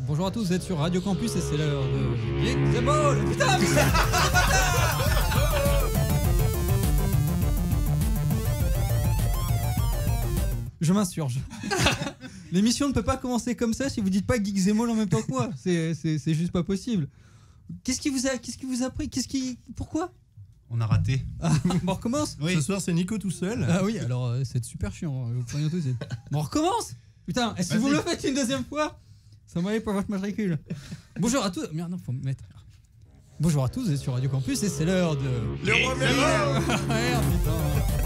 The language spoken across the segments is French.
Bonjour à tous, vous êtes sur Radio Campus et c'est l'heure de... C'est bon, putain. Je m'insurge. L'émission ne peut pas commencer comme ça si vous dites pas Geek Zemol en même temps que moi. C'est juste pas possible. Qu'est-ce qui vous a pris? Pourquoi? On a raté. Ah, bon, on recommence. Oui. Ce soir, c'est Nico tout seul. Ah oui, alors c'est super chiant. Je vous préviens tout de suite. Bon, on recommence. Putain, est-ce que vous le faites une deuxième fois? Ça m'allait pour votre matricule. Bonjour à tous. Merde, non, faut me mettre. Bonjour à tous, vous êtes sur Radio Campus et c'est l'heure de... Le Romero. Merde, putain.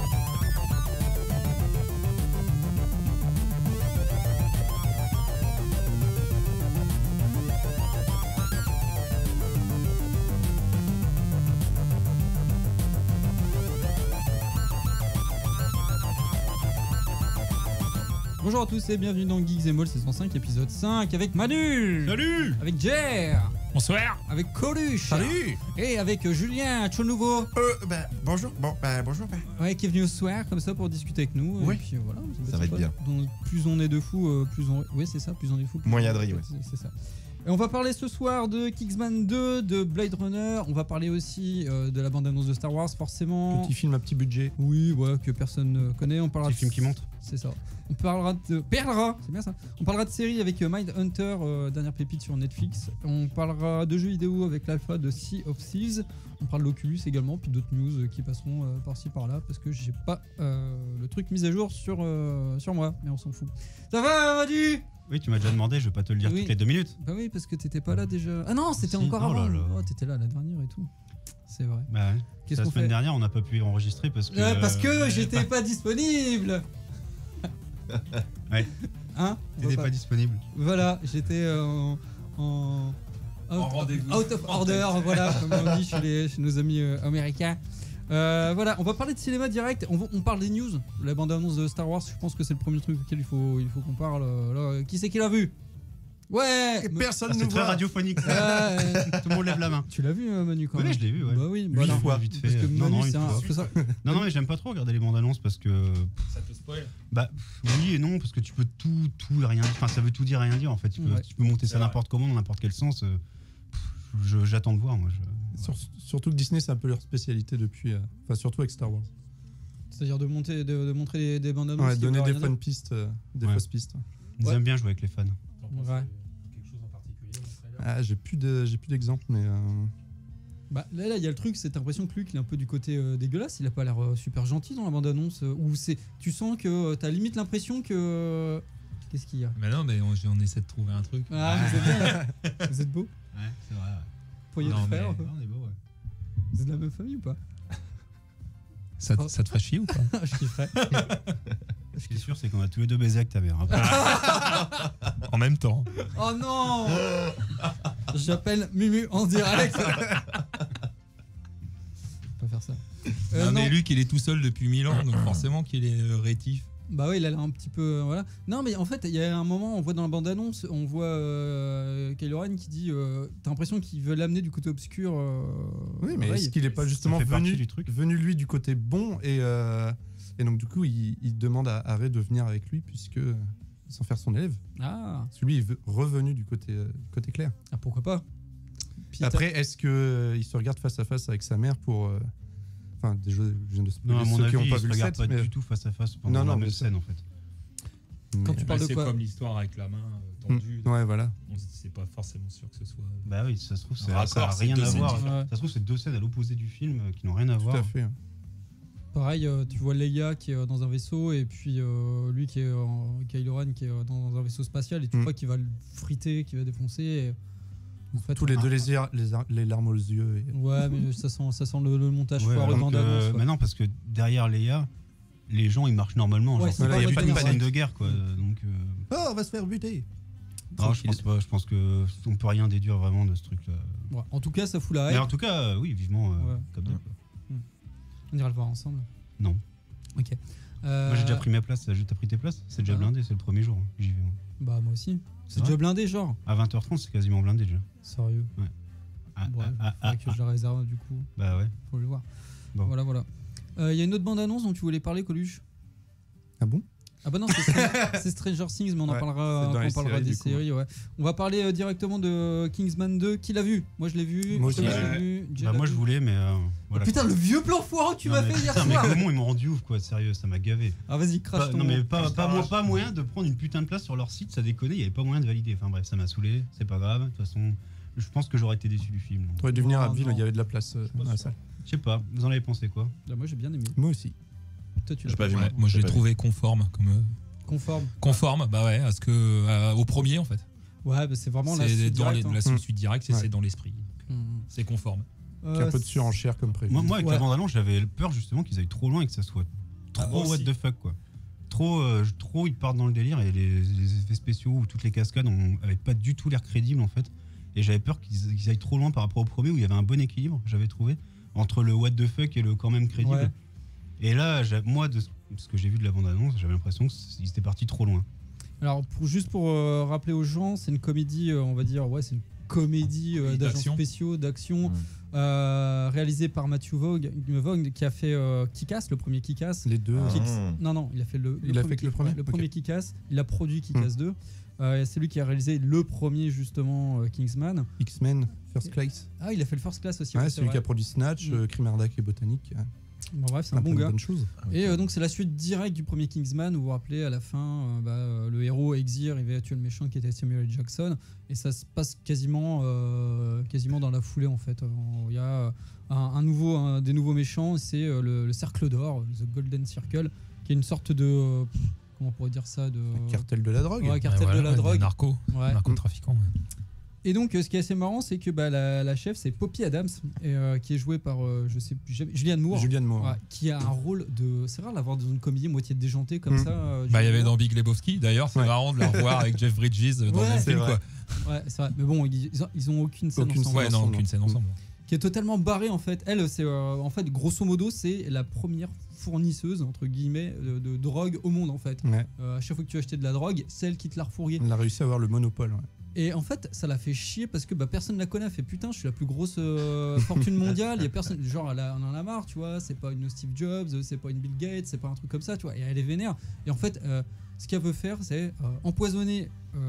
Bonjour à tous et bienvenue dans Geeks & Moll saison 5 épisode 5 avec Manu. Salut. Avec Jer. Bonsoir. Avec Coluche. Salut. Et avec Julien Chonouveau. Bonjour. Bonjour. Ouais, qui est venu au soir comme ça pour discuter avec nous. Oui. Et puis voilà, Ça va être bien. Donc, plus on est de fous, plus on... Oui, c'est ça, plus on est de fous. Moins il y a de riz, ouais. C'est ça. Et on va parler ce soir de Kingsman 2, de Blade Runner. On va parler aussi de la bande-annonce de Star Wars, forcément. Petit film à petit budget. Oui, ouais, que personne ne connaît. On parlera Petit film qui monte. C'est ça. On parlera de... c'est bien ça. On parlera de séries avec Mindhunter, dernière pépite sur Netflix. On parlera de jeux vidéo avec l'alpha de Sea of Thieves. On parlera de l'Oculus également, puis d'autres news qui passeront par-ci par-là, parce que j'ai pas le truc mis à jour sur moi, mais on s'en fout. Ça va, Madu? Oui, tu m'as déjà demandé, je vais pas te le dire toutes les 2 minutes. Bah oui, parce que t'étais pas là déjà. Ah non, c'était Si, encore oh avant. là là. Oh, t'étais là la dernière et tout. C'est vrai. Bah ouais. Qu'est-ce La qu'on semaine fait? dernière, on n'a pas pu enregistrer parce que... Parce que j'étais pas disponible. Ouais. Hein? T'étais pas disponible. Voilà, j'étais en rendez-vous. Out of order, voilà, comme on dit chez nos amis américains. Voilà, on va parler de cinéma direct. On parle des news. La bande-annonce de Star Wars, je pense que c'est le premier truc auquel il faut qu'on parle. Là. Qui c'est qui l'a vu? Ouais. Personne ne C'est très voit. radiophonique. Tout le monde lève la main. Tu l'as vu, Manu, quand Oui, même? je l'ai vu, ouais. Bah oui, Une non, fois, vite fait. Parce que Manu, une c'est un... fois. Non, mais j'aime pas trop regarder les bandes annonces parce que... Ça te spoil. Bah oui et non, parce que tu peux tout et rien dire. Enfin, ça veut tout dire et rien dire en fait. Tu peux monter ça n'importe comment, dans n'importe quel sens. J'attends de voir, moi. Surtout que Disney, c'est un peu leur spécialité depuis. Enfin, surtout avec Star Wars. C'est-à-dire de montrer des bandes annonces. Ouais, donner des bonnes pistes, des fausses pistes. Ils aiment bien jouer avec les fans. Ouais. Quelque chose en particulier dans ce trailer? Ah, j'ai plus d'exemples, mais. Bah là, il y a le truc, c'est t'impression que Luke, il est un peu du côté dégueulasse. Il a pas l'air super gentil dans la bande-annonce. Où tu sens que t'as limite l'impression que. Qu'est-ce qu'il y a? Mais non, mais on essaie de trouver un truc. Ah, vous êtes bien. Vous êtes beau. Ouais, c'est vrai. Pourriez le faire un peu. On est beau, ouais. Vous êtes de la même famille ou pas? Ça te ferait chier ou pas? Je kifferais. Ce qui est sûr, c'est qu'on a tous les deux baisé avec ta mère. En même temps. Oh non! J'appelle Mumu en direct. Pas faire ça. Non, mais non. Luc, il est tout seul depuis 1000 ans, donc forcément qu'il est rétif. Bah oui, il a l'air un petit peu... voilà. Non, mais en fait, il y a un moment, on voit dans la bande-annonce, on voit Kylo Ren qui dit... T'as l'impression qu'il veut l'amener du côté obscur. Oui, mais est-ce qu'il est pas justement venu lui du côté bon et donc du coup, il demande à Rey de venir avec lui puisque sans faire son élève. Ah. Parce que lui, il est revenu du côté clair. Ah, pourquoi pas? Puis après, est-ce qu'il se regarde face à face avec sa mère pour... Enfin, déjà, je viens de spoiler Non, à mon ceux avis, qui n'ont pas ils vu se le regardent set. pas Mais... du tout face à face pendant la même scène, en fait. Quand tu parles de c'est quoi? comme l'histoire avec la main tendue. Ouais, voilà. C'est pas forcément sûr que ce soit... Bah oui, ça se trouve, ça raccord, n'a c'est rien deux à scènes voir. différentes. Ça se trouve, c'est 2 scènes à l'opposé du film qui n'ont rien à voir. Tout à fait. Pareil, tu vois Leia qui est dans un vaisseau et puis lui qui est Kylo Ren qui est dans un vaisseau spatial et tu vois qu'il va le friter, qu'il va défoncer. Et, en fait, Tous les deux les larmes aux yeux. Et... Ouais, mais ça sent le montage Ouais, foireux bande-annonce. mais non, parce que derrière Leia, les gens ils marchent normalement. Ouais, Genre, c'est il n'y a pas pas de une scène de guerre, quoi. Donc, Oh, on va se faire buter. non, je pense pas. Je pense que on peut rien déduire vraiment de ce truc-là. Ouais, en tout cas, ça fout la Mais hype. en tout cas, oui, vivement, Ouais. comme d'hab. On ira le voir ensemble. Non. Ok. Moi j'ai déjà pris mes places. T'as pris tes places? C'est déjà blindé, c'est le premier jour. J'y vais. Bah, moi aussi. C'est vrai déjà blindé, genre. À 20h30, c'est quasiment blindé déjà. Sérieux. Ouais. Bref, faudrait que je la réserve du coup. Bah ouais. Faut le voir. Bon. Voilà. Il y a une autre bande-annonce dont tu voulais parler, Coluche. Ah bon? Ah bah non, c'est Stranger Things, mais on en parlera quand on parlera des séries. Ouais. On va parler directement de Kingsman 2. Qui l'a vu? Moi je l'ai vu. Moi aussi. Moi je voulais, mais voilà. Putain, le vieux plan foireux que tu m'as fait hier soir. Mais comment ils m'ont rendu ouf, quoi, sérieux, ça m'a gavé. Ah vas-y, crache ton... Non mais pas moyen de prendre une putain de place sur leur site, ça déconnait, il y avait pas moyen de valider. Enfin bref, ça m'a saoulé, c'est pas grave. De toute façon, je pense que j'aurais été déçu du film. T'aurais dû venir à Ville, il y avait de la place dans la salle. Je sais pas, vous en avez pensé quoi? Moi j'ai bien aimé. Moi aussi. Toi tu l'as pas vu. Moi je l'ai trouvé conforme comme conforme, bah ouais, à ce que au premier en fait. Ouais, bah c'est vraiment la suite directe. La suite directe, c'est dans l'esprit. C'est conforme. Un peu de surenchère comme prévu. Moi avec la bande-annonce, j'avais peur justement qu'ils aillent trop loin et que ça soit trop what the fuck quoi. Trop ils partent dans le délire et les effets spéciaux ou toutes les cascades avaient pas du tout l'air crédibles en fait. Et j'avais peur qu'ils aillent trop loin par rapport au premier où il y avait un bon équilibre, j'avais trouvé, entre le what the fuck et le quand même crédible. Ouais. Et là, moi, de ce que j'ai vu de la bande-annonce, j'avais l'impression qu'ils étaient partis trop loin. Alors, juste pour rappeler aux gens, c'est une comédie, on va dire, c'est une comédie d'agents spéciaux, d'action, réalisée par Matthew Vaughn, qui a fait Kick-Ass, le premier Kick-Ass. Les deux. Non, il a fait le premier. Le premier Kick-Ass. Il a produit Kick-Ass 2. C'est lui qui a réalisé le premier, justement, Kingsman. X-Men, First Class. Ah, il a fait le First Class aussi. Ouais, c'est lui qui a produit Snatch, Crimerdac et Botanique. Bon, bref, c'est un bon gars. Et Okay. Donc c'est la suite directe du premier Kingsman où vous vous rappelez à la fin le héros Exir il va tuer le méchant qui était Samuel L. Jackson et ça se passe quasiment dans la foulée en fait. Il y a des nouveaux méchants, c'est le Cercle d'Or, The Golden Circle, qui est une sorte de comment on pourrait dire ça, de cartel de la drogue. Ouais, cartel de la drogue. Narcotrafiquant. Ouais. Et donc, ce qui est assez marrant, c'est que la chef, c'est Poppy Adams, qui est jouée par, je sais plus, Julianne Moore. Qui a un rôle de. C'est rare d'avoir dans une comédie moitié déjantée comme ça. Il y avait dans Big Lebowski, d'ailleurs, c'est marrant de la revoir avec Jeff Bridges dans le même film. Quoi. Ouais, c'est vrai. Mais bon, ils ont aucune scène ensemble. Ouais, non, aucune scène ensemble. Qui est totalement barrée, en fait. Elle, c'est en fait, grosso modo, c'est la première fournisseuse, entre guillemets, de drogue au monde, en fait. Ouais. À chaque fois que tu achetais de la drogue, c'est elle qui te l'a refourguée. Elle a réussi à avoir le monopole, ouais. Et en fait, ça l'a fait chier parce que personne ne la connaît. Elle fait putain, je suis la plus grosse fortune mondiale. Il y a personne, genre, on en a marre, tu vois. C'est pas une Steve Jobs, c'est pas une Bill Gates, c'est pas un truc comme ça, tu vois. Et elle est vénère. Et en fait, ce qu'elle veut faire, c'est empoisonner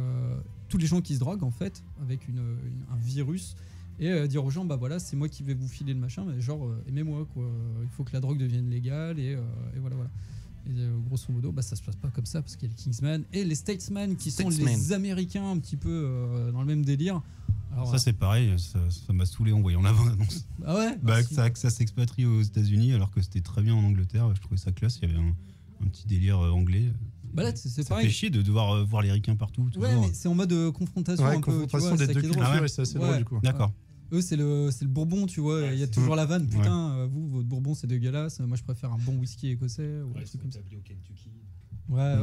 tous les gens qui se droguent, en fait, avec un virus. Et dire aux gens, bah voilà, c'est moi qui vais vous filer le machin, mais genre, aimez-moi, quoi. Il faut que la drogue devienne légale, et voilà. Et grosso modo, ça se passe pas comme ça parce qu'il y a les Kingsman et les Statesmen qui sont les Américains un petit peu dans le même délire. Alors, ça c'est pareil, ça m'a saoulé en voyant la bande-annonce. Ah ouais. Que ça s'expatrie aux États-Unis alors que c'était très bien en Angleterre. Je trouvais ça classe. Il y avait un petit délire anglais. Là, c'est ça pareil. fait chier de devoir voir les ricains partout. Ouais, mais c'est en mode confrontation un peu. Confrontation des deux cultures et c'est assez drôle du coup. D'accord. Eux, c'est le Bourbon, tu vois. Il y a toujours la vanne. Putain, votre Bourbon, c'est dégueulasse. Moi, je préfère un bon whisky écossais. Ou ils sont établis au Kentucky. Ouais.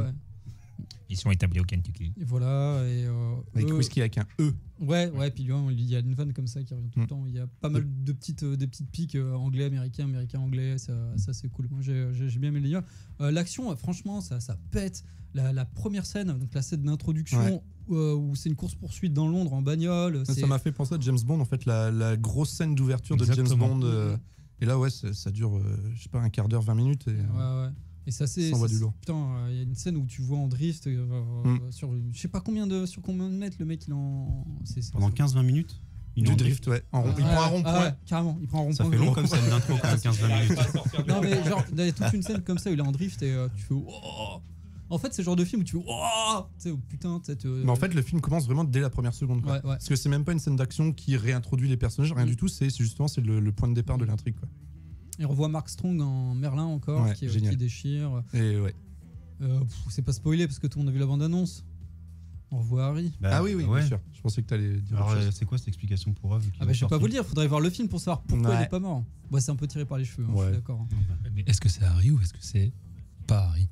Ils sont établis au Kentucky. Et voilà. Avec whisky avec un E. Ouais. Puis il y a une vanne comme ça qui revient tout le temps. Il y a pas mal de des petites piques anglais, américain, anglais. Ça c'est cool. Moi, j'ai bien aimé le lien. L'action, franchement, ça pète. La première scène, donc la scène d'introduction. Où c'est une course-poursuite dans Londres en bagnole. Ça m'a fait penser à James Bond, en fait, la grosse scène d'ouverture de James Bond. Et là, ça dure, je sais pas, un quart d'heure, 20 minutes. Et ça, c'est. Ça envoie du lourd. Putain, il y a une scène où tu vois en drift sur je sais pas combien de mètres le mec il en. Pendant 15-20 minutes du drift, ouais. Il prend un rond-point. Carrément, il prend un rond-point. Ça fait long comme scène d'intro, quand même, 15-20 minutes. Non, mais genre, il y a toute une scène comme ça où il est en drift et tu fais. Oh. En fait, c'est le genre de film où tu fais oh, tu sais, putain, mais en fait, le film commence vraiment dès la première seconde. Quoi. Ouais. Parce que c'est même pas une scène d'action qui réintroduit les personnages, rien du tout. C'est justement le point de départ de l'intrigue. Quoi. Et on revoit Mark Strong en Merlin encore, qui déchire. Et ouais. C'est pas spoilé parce que tout le monde a vu la bande-annonce. On revoit Harry. Oui, bien sûr. Je pensais que t'allais dire. Alors, c'est quoi cette explication pour eux je vais pas vous le dire. Faudrait voir le film pour savoir pourquoi il est pas mort. C'est un peu tiré par les cheveux. Je suis d'accord. Mais est-ce que c'est Harry ou est-ce que c'est pas Harry?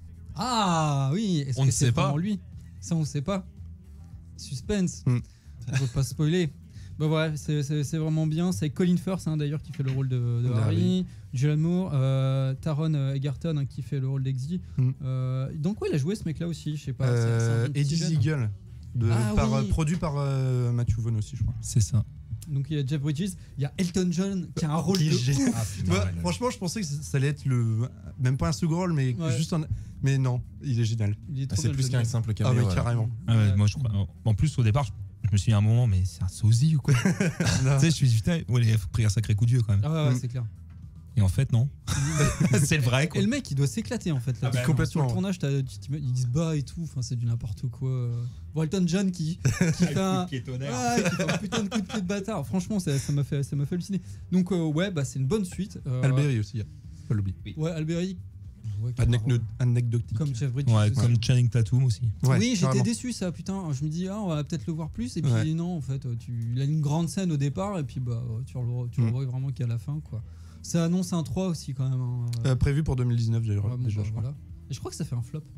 Ah oui, est-ce que c'est vraiment lui? Ça on sait pas. Suspense. On veut pas spoiler. C'est vraiment bien. C'est Colin Firth d'ailleurs qui fait le rôle de Harry. Julianne Moore, Taron Egerton qui fait le rôle d'Exy. Donc il a joué ce mec-là aussi. Je sais pas. Eddie Ziegel, produit par Matthew Vaughn aussi, je crois. C'est ça. Donc il y a Jeff Bridges, il y a Elton John qui a un rôle de génial. Franchement, je pensais que ça allait être même pas un second rôle, mais juste un. Mais non, il est génial. C'est plus qu'un simple caméo. Ah oui, carrément. Moi, je crois. En plus, au départ, je me suis dit à un moment, mais c'est un sosie ou quoi? Tu sais, je me suis dit, putain, il faut prier un sacré coup de vieux quand même. Ah ouais, c'est clair. Et en fait, non. C'est le vrai, quoi. Et le mec, il doit s'éclater en fait. Là, complètement. Sur le tournage, il se bat et tout. Enfin, c'est du n'importe quoi. Elton John qui fait un putain de coup de pied de bâtard. Franchement, ça m'a fait halluciner. Donc, c'est une bonne suite. Alberi aussi, pas l'oublier. Ouais, Alberi. Anecdotique. Comme Jeff Bridges. Ouais, comme Channing Tatum aussi. Ouais, oui, j'étais déçu, ça, putain. Je me dis, on va peut-être le voir plus. Et puis, non, en fait, il a une grande scène au départ. Et puis, tu le vois vraiment qu'à la fin, quoi. Ça annonce un 3 aussi, quand même. Prévu pour 2019, déjà, je crois. Voilà. Et je crois que ça fait un flop.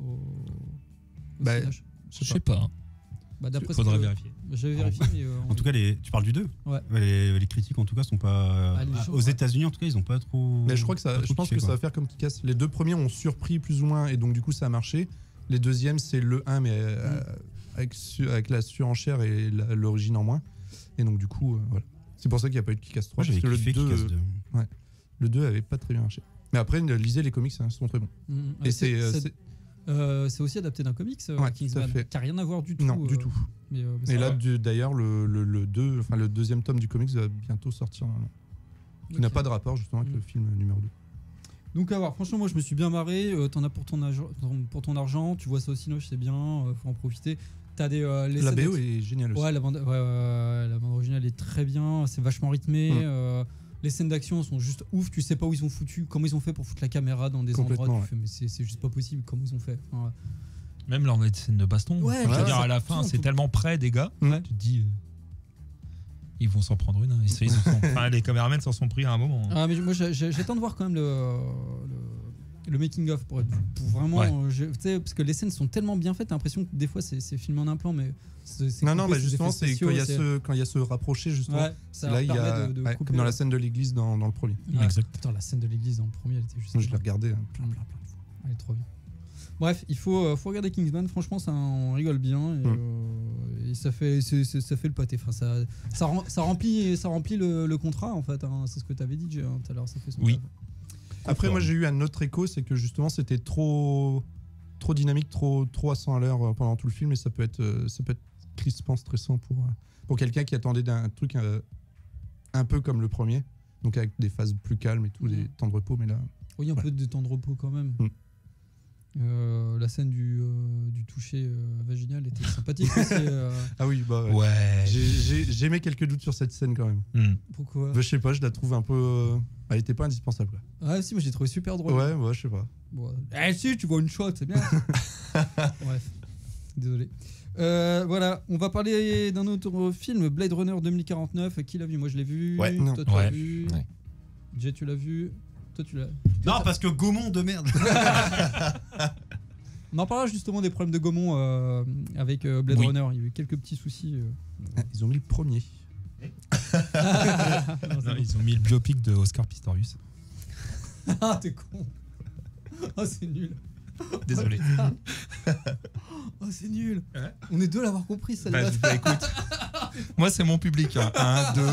Je sais pas. Faudrait vérifier. J'avais vérifié. En tout cas, tu parles du 2. Ouais. Les critiques, en tout cas, sont pas. Aux États-Unis, en tout cas, ils ont pas trop. Mais je crois que ça va faire comme Kick-Ass. Les deux premiers ont surpris plus ou moins, et donc du coup, ça a marché. Les deuxièmes, c'est le 1, mais avec la surenchère et l'origine en moins. Et donc, du coup, voilà. C'est pour ça qu'il n'y a pas eu de Kick-Ass 3. Parce que le 2 avait pas très bien marché. Mais après, lisez les comics, ils sont très bons. Et c'est aussi adapté d'un comics, Kingsman, qui n'a rien à voir du tout. Non, du tout. Et là, d'ailleurs, le deuxième tome du comics va bientôt sortir. Qui n'a pas de rapport justement avec le film numéro 2. Donc à voir, franchement, moi je me suis bien marré. T'en as pour ton argent, tu vois ça au Cinoche, c'est bien, faut en profiter. T'as la BO est géniale aussi. Ouais, la bande originale est très bien, c'est vachement rythmé. Les scènes d'action sont juste ouf, tu sais pas où ils ont foutu, comment ils ont fait pour foutre la caméra dans des endroits, tu fais, mais c'est juste pas possible, comment ils ont fait. Même dans les scènes de baston, je veux dire, à la fin, c'est tellement près des gars, tu te dis, ils vont s'en prendre une. Les caméramans s'en sont pris à un moment. Ah, mais moi j'attends de voir quand même le making of pour vraiment, parce que les scènes sont tellement bien faites, t'as l'impression que des fois c'est filmé en un plan, mais mais justement c'est quand il y a ce rapproché justement, là il y a comme dans la scène de l'église dans le premier. Exact. Putain, la scène de l'église dans le premier, elle était juste. Moi je l'ai regardé plein de fois. Elle est trop bien. Bref, il faut regarder Kingsman. Franchement, on rigole bien et ça fait le pâté. Enfin, ça remplit le contrat en fait. C'est ce que tu avais dit tout à l'heure. Ça fait son oui. Après, moi j'ai eu un autre écho, c'est que justement c'était trop dynamique, trop à 100 à l'heure pendant tout le film, et ça peut être crispant, stressant pour quelqu'un qui attendait d'un truc un peu comme le premier, donc avec des phases plus calmes et tout, des temps de repos, mais là. Oui, un peu de temps de repos quand même. La scène du toucher vaginal était sympathique aussi. Ah oui, ouais. J'ai quelques doutes sur cette scène quand même. Pourquoi? Je sais pas, je la trouve un peu. Elle était pas indispensable. Quoi. Ah si, moi j'ai trouvé super drôle. Ouais, je sais pas. Bon. Si, tu vois une shot, c'est bien. Bref, désolé. Voilà, on va parler d'un autre film, Blade Runner 2049. Qui l'a vu? Moi je l'ai vu. Ouais. Toi tu l'as vu. Ouais. Jay, tu l'as vu. Toi tu l'as. Non, parce que Gaumont de merde. On en parlera justement des problèmes de Gaumont avec Blade Runner. Il y a eu quelques petits soucis. Ils ont mis le premier. Non, ils ont mis le biopic de Oscar Pistorius. Ah, t'es con. Oh, c'est nul. Désolé. Oh, c'est nul. Ouais. On est deux à l'avoir compris, celle-là. Écoute, moi c'est mon public. 1, 2.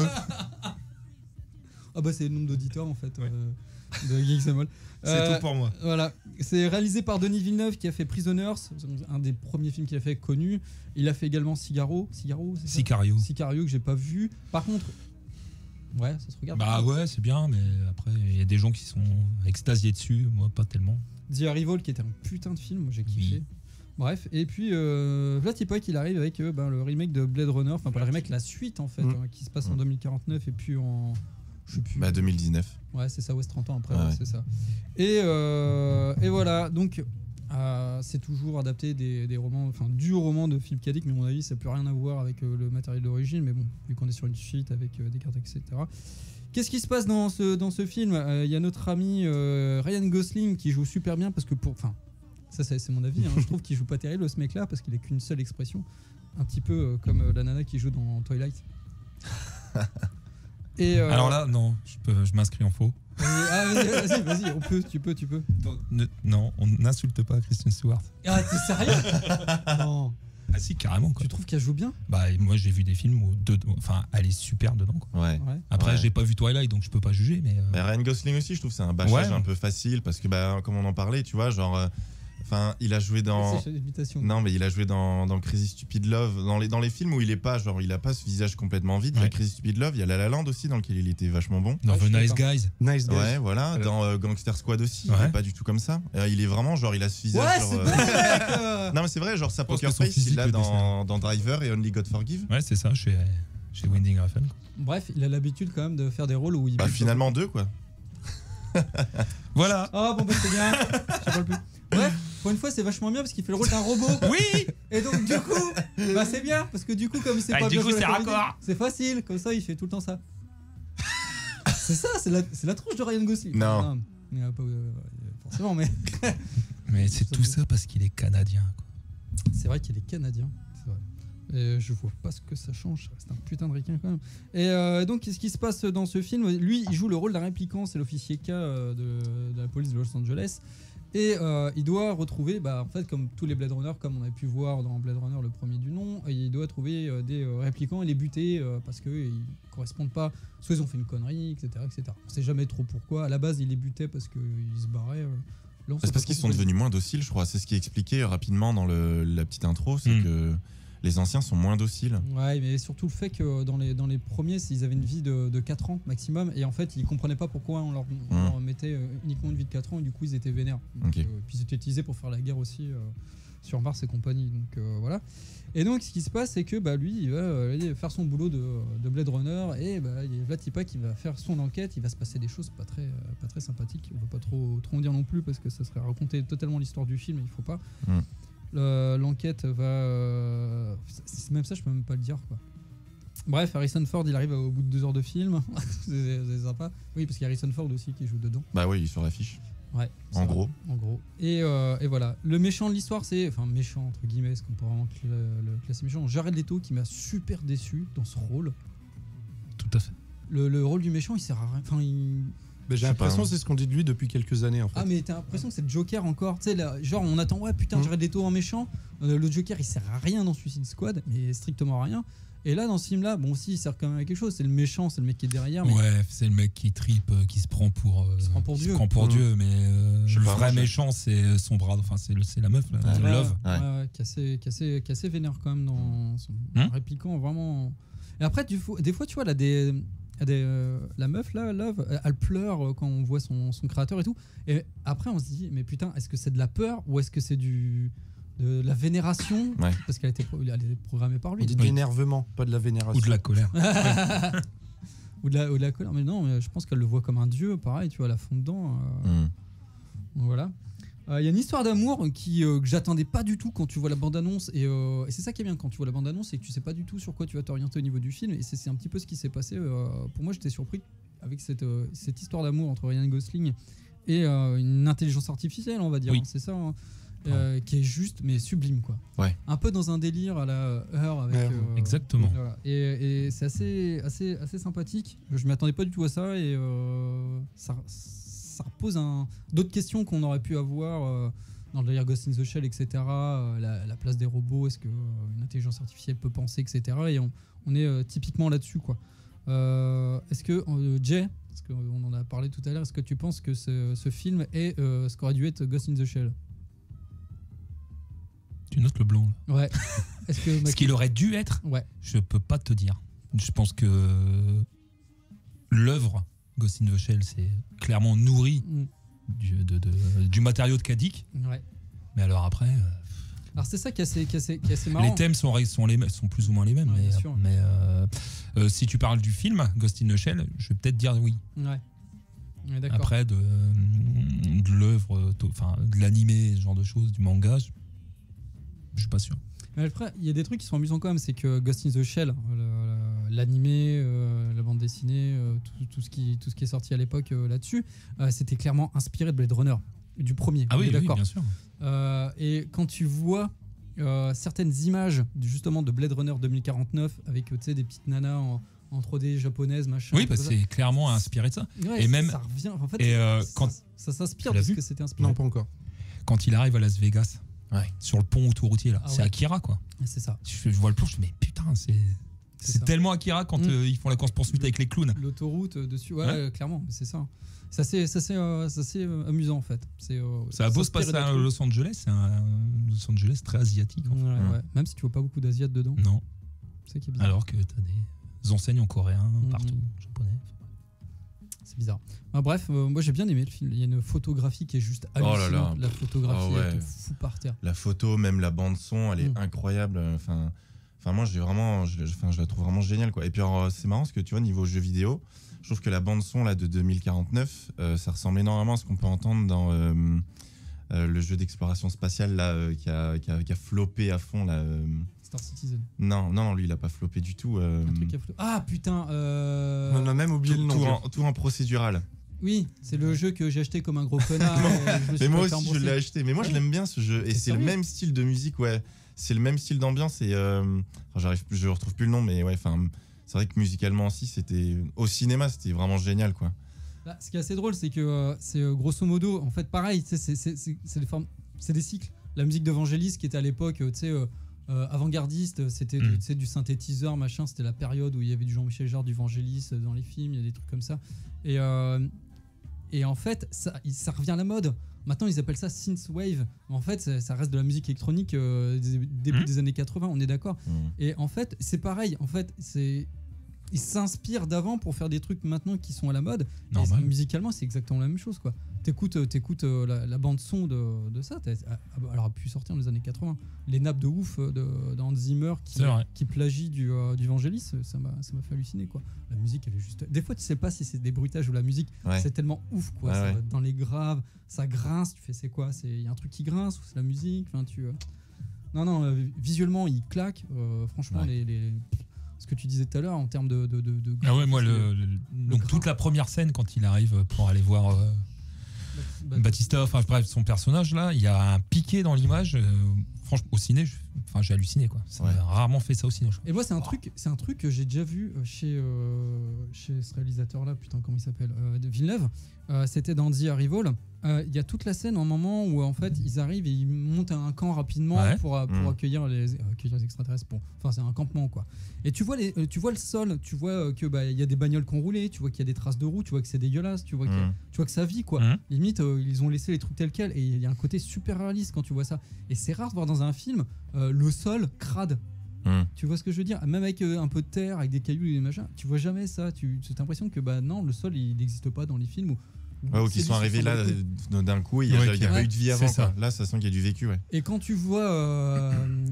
Ah bah c'est le nombre d'auditeurs en fait. De Geeks and All. C'est tout pour moi. Voilà. C'est réalisé par Denis Villeneuve qui a fait Prisoners, un des premiers films qu'il a fait connu. Il a fait également Sicario, que j'ai pas vu. Par contre, ouais, ça se regarde. Bah ouais, c'est bien, mais après il y a des gens qui sont extasiés dessus, moi pas tellement. The Arrival qui était un putain de film, moi j'ai kiffé. Oui. Bref, et puis Vlatipoc il arrive avec le remake de Blade Runner, enfin pas le remake, la suite en fait, qui se passe en 2049 et puis en je sais plus. 2019. Ouais, c'est ça, 30 ans après, c'est ça. Et voilà, donc c'est toujours adapté des romans, enfin du roman de Philip K. Dick, mais à mon avis, ça n'a plus rien à voir avec le matériel d'origine, mais bon, vu qu'on est sur une suite avec des cartes, etc. Qu'est-ce qui se passe dans ce film? Il y a notre ami Ryan Gosling qui joue super bien, parce que ça c'est mon avis, je trouve qu'il joue pas terrible ce mec-là, parce qu'il a qu'une seule expression, un petit peu comme la nana qui joue dans Twilight. Et alors là, non, je m'inscris en faux. Vas-y, tu peux. Non, on n'insulte pas Kristen Stewart. Ah, t'es sérieux? Non. Ah si, carrément. Quoi. Tu trouves qu'elle joue bien? Bah moi j'ai vu des films où enfin elle est super dedans. Quoi. Ouais. Après j'ai pas vu Twilight donc je peux pas juger mais. Ryan Gosling aussi, je trouve que c'est un bâchage un peu facile parce que comme on en parlait, tu vois, genre. Enfin, il a joué dans. Non, mais il a joué dans Crazy Stupid Love, dans les films où il est pas, genre, il a pas ce visage complètement vide. Il y a Crazy Stupid Love, il y a La La Land aussi dans lequel il était vachement bon. Dans The Nice Guys. Ouais, voilà. Dans Gangster Squad aussi, il est pas du tout comme ça. Il est vraiment genre, il a ce visage. Ouais, genre, c'est bon, mec. Non, mais c'est vrai, genre sa poker face, il l'a dans Driver et Only God Forgive. Ouais, c'est ça, chez Winding Refn. Bref, il a l'habitude quand même de faire des rôles où il. Bah finalement 2 quoi. Voilà. Oh bon bah c'est bien. Je parle plus. Bref, pour une fois c'est vachement bien parce qu'il fait le rôle d'un robot. Oui. Et donc du coup, bah c'est bien parce que du coup comme c'est pas du bien coup joué c'est la comédie, raccord. c'est facile, comme ça il fait tout le temps ça. C'est ça, c'est la tronche de Ryan Gosling. Non. Pas, forcément mais. Mais c'est tout ça parce qu'il est canadien. Quoi. C'est vrai qu'il est canadien. C'est vrai. Et je vois pas ce que ça change, c'est un putain de ricain quand même. Et donc, qu'est-ce qui se passe dans ce film? Lui, il joue le rôle d'un répliquant, c'est l'officier K de la police de Los Angeles. Et il doit retrouver, en fait, comme tous les Blade Runner, comme on a pu voir dans Blade Runner le premier du nom, il doit trouver des réplicants et les buter parce qu'ils ne correspondent pas. Soit ils ont fait une connerie, etc. On sait jamais trop pourquoi. À la base, il les butait parce qu'ils se barraient. C'est parce qu'ils sont devenus moins dociles, je crois. C'est ce qui est expliqué rapidement dans la petite intro, c'est que les anciens sont moins dociles. Ouais, mais surtout le fait que dans les premiers, ils avaient une vie de 4 ans maximum, et en fait, ils comprenaient pas pourquoi on leur mettait uniquement une vie de 4 ans, et du coup, ils étaient vénères. Donc, puis ils étaient utilisés pour faire la guerre aussi sur Mars et compagnie. Donc voilà. Et donc, ce qui se passe, c'est que lui, il va faire son boulot de Blade Runner, et Vlatipa qui va faire son enquête. Il va se passer des choses pas très sympathiques. On ne va pas trop en dire non plus, parce que ça serait raconter totalement l'histoire du film, et il faut pas. L'enquête va. Même ça, je peux même pas le dire, quoi. Bref, Harrison Ford, il arrive au bout de 2 heures de film. c'est sympa. Oui, parce qu'il y a Harrison Ford aussi qui joue dedans. Bah oui, il est sur l'affiche. Ouais. En gros. Et voilà. Le méchant de l'histoire, c'est. Enfin, méchant, entre guillemets, parce qu'on peut vraiment le classer méchant. Jared Leto qui m'a super déçu dans ce rôle. Tout à fait. Le rôle du méchant, il sert à rien. Enfin, j'ai l'impression que c'est ce qu'on dit de lui depuis quelques années en fait. Ah mais t'as l'impression que c'est le Joker encore, tu sais, genre on attend Jared Leto en méchant, le Joker il sert à rien dans Suicide Squad, mais strictement à rien. Et là dans ce film là, bon aussi il sert quand même à quelque chose, c'est le méchant, c'est le mec qui est derrière. Mais... Ouais, c'est le mec qui tripe, qui se prend pour Dieu, mais le vrai méchant c'est son bras, enfin c'est la meuf, là, Love. Qui est assez vénère quand même dans son répliquant vraiment. Et après des fois tu vois là la meuf là, Love, elle pleure quand on voit son créateur et tout. Et après on se dit mais putain, est-ce que c'est de la peur ou est-ce que c'est de la vénération, parce qu'elle a été programmée par lui. On dit de l'énervement, pas de la vénération. Ou de la colère. ou de la colère. Mais non, mais je pense qu'elle le voit comme un dieu, pareil, tu vois, à la fond dedans. Voilà. Il y a une histoire d'amour que j'attendais pas du tout quand tu vois la bande-annonce, et c'est ça qui est bien quand tu vois la bande-annonce, c'est que tu sais pas du tout sur quoi tu vas t'orienter au niveau du film, et c'est un petit peu ce qui s'est passé. Pour moi, j'étais surpris avec cette histoire d'amour entre Ryan Gosling et une intelligence artificielle, on va dire. C'est ça, hein, qui est juste mais sublime, quoi. Un peu dans un délire à la Her avec. Exactement. Voilà. Et c'est assez sympathique. Je m'attendais pas du tout à ça, et ça repose d'autres questions qu'on aurait pu avoir dans le délire Ghost in the Shell, etc. La place des robots, est-ce qu'une intelligence artificielle peut penser, etc. Et on est typiquement là-dessus, quoi. Est-ce que, Jay, parce qu'on en a parlé tout à l'heure, est-ce que tu penses que ce film est ce qu'aurait dû être Ghost in the Shell? Tu notes le blanc, là. Ouais. Ce qu'il aurait dû être, je peux pas te dire. Je pense que l'œuvre Ghost in the Shell, c'est clairement nourri du matériau de Kadik. Mais alors après. Alors c'est ça qui est assez marrant. Les thèmes sont plus ou moins les mêmes. Mais si tu parles du film Ghost in the Shell, je vais peut-être dire oui. D'accord. Après, de l'œuvre, de l'animé, ce genre de choses, du manga, je suis pas sûr. Mais après, il y a des trucs qui sont amusants quand même, c'est que Ghost in the Shell, l'animé, la bande dessinée, tout ce qui est sorti à l'époque là-dessus, c'était clairement inspiré de Blade Runner, du premier. Ah oui, bien sûr. Et quand tu vois certaines images justement de Blade Runner 2049 avec des petites nanas en 3D japonaises, machin. Oui, c'est clairement inspiré de ça. Ouais, et même ça revient. En fait, et quand ça s'inspire de ce que c'était inspiré. Non, pas encore. Quand il arrive à Las Vegas. sur le pont autoroutier là. C'est Akira quoi. C'est ça. Je vois le plan, je me dis mais putain, c'est tellement Akira quand ils font la course-poursuite avec les clowns. L'autoroute dessus, clairement, c'est ça. Ça c'est amusant en fait. Ça a beau se passer à Los Angeles, c'est un Los Angeles très asiatique. En fait. Même si tu vois pas beaucoup d'Asiates dedans. Non. C'est qui est bizarre. Alors que t'as des enseignes en coréen partout, japonais. C'est bizarre. Bref, moi j'ai bien aimé le film. Il y a une photographie qui est juste hallucinante. La photographie elle te fout par terre. La photo, même la bande son, elle est incroyable. Enfin moi je la trouve vraiment géniale quoi. Et puis c'est marrant parce que tu vois niveau jeu vidéo, je trouve que la bande son là de 2049, ça ressemble énormément à ce qu'on peut entendre dans le jeu d'exploration spatiale là qui a floppé à fond là. Star Citizen. Non, lui il a pas floppé du tout. Un truc qui a floppé. Ah putain. On a même oublié le nom. Tout en procédural. Oui, c'est le jeu que j'ai acheté comme un gros connard. Mais moi aussi je l'ai acheté. Mais moi je l'aime bien ce jeu et c'est le même style de musique C'est le même style d'ambiance et je retrouve plus le nom mais c'est vrai que musicalement aussi c'était au cinéma c'était vraiment génial quoi. Là, ce qui est assez drôle c'est que c'est grosso modo en fait pareil c'est des cycles. La musique de Vangelis qui était à l'époque avant-gardiste, c'était du synthétiseur machin, c'était la période où il y avait du Jean-Michel Jarre, du Vangelis dans les films, il y a des trucs comme ça et en fait ça revient à la mode. Maintenant, ils appellent ça synthwave. En fait, ça reste de la musique électronique début des années 80, on est d'accord. Et en fait, c'est pareil. En fait, ils s'inspirent d'avant pour faire des trucs maintenant qui sont à la mode. Et musicalement, c'est exactement la même chose, quoi. T'écoutes la bande son de ça. Elle a pu sortir dans les années 80. Les nappes de ouf d'Hans Zimmer qui plagie du Vangelis, ça m'a fait halluciner, quoi. La musique, elle est juste. Des fois, tu sais pas si c'est des bruitages ou la musique. C'est tellement ouf, quoi. Ça va dans les graves, ça grince. Tu fais, c'est quoi ? Il y a un truc qui grince ou c'est la musique ? Enfin, Non, visuellement, il claque. Franchement, ce que tu disais tout à l'heure en termes de moi donc toute la première scène quand il arrive pour aller voir Batista, enfin bref son personnage là, il y a un piqué dans l'image. Franchement au ciné, j'ai halluciné quoi. Ça m'a rarement fait ça au ciné. Et moi c'est un truc que j'ai déjà vu chez ce réalisateur là, putain comment il s'appelle, de Villeneuve. C'était dans The Arrival. Il y a toute la scène, un moment où en fait ils arrivent et ils montent un camp rapidement pour accueillir les extraterrestres. Enfin c'est un campement quoi. Et tu vois le sol, tu vois que il y a des bagnoles qui ont roulé, tu vois qu'il y a des traces de roues, tu vois que c'est dégueulasse, tu vois que ça vit quoi. Limite ils ont laissé les trucs tels quels et il y a un côté super réaliste quand tu vois ça. Et c'est rare de voir dans un film le sol crade. Tu vois ce que je veux dire ? Même avec un peu de terre, avec des cailloux et des machins, tu vois jamais ça. Tu as l'impression que non, le sol il n'existe pas dans les films ou qu'ils sont arrivés là d'un coup, il n'y a pas eu de vie avant. Quoi. Là, ça sent qu'il y a du vécu. Et quand tu vois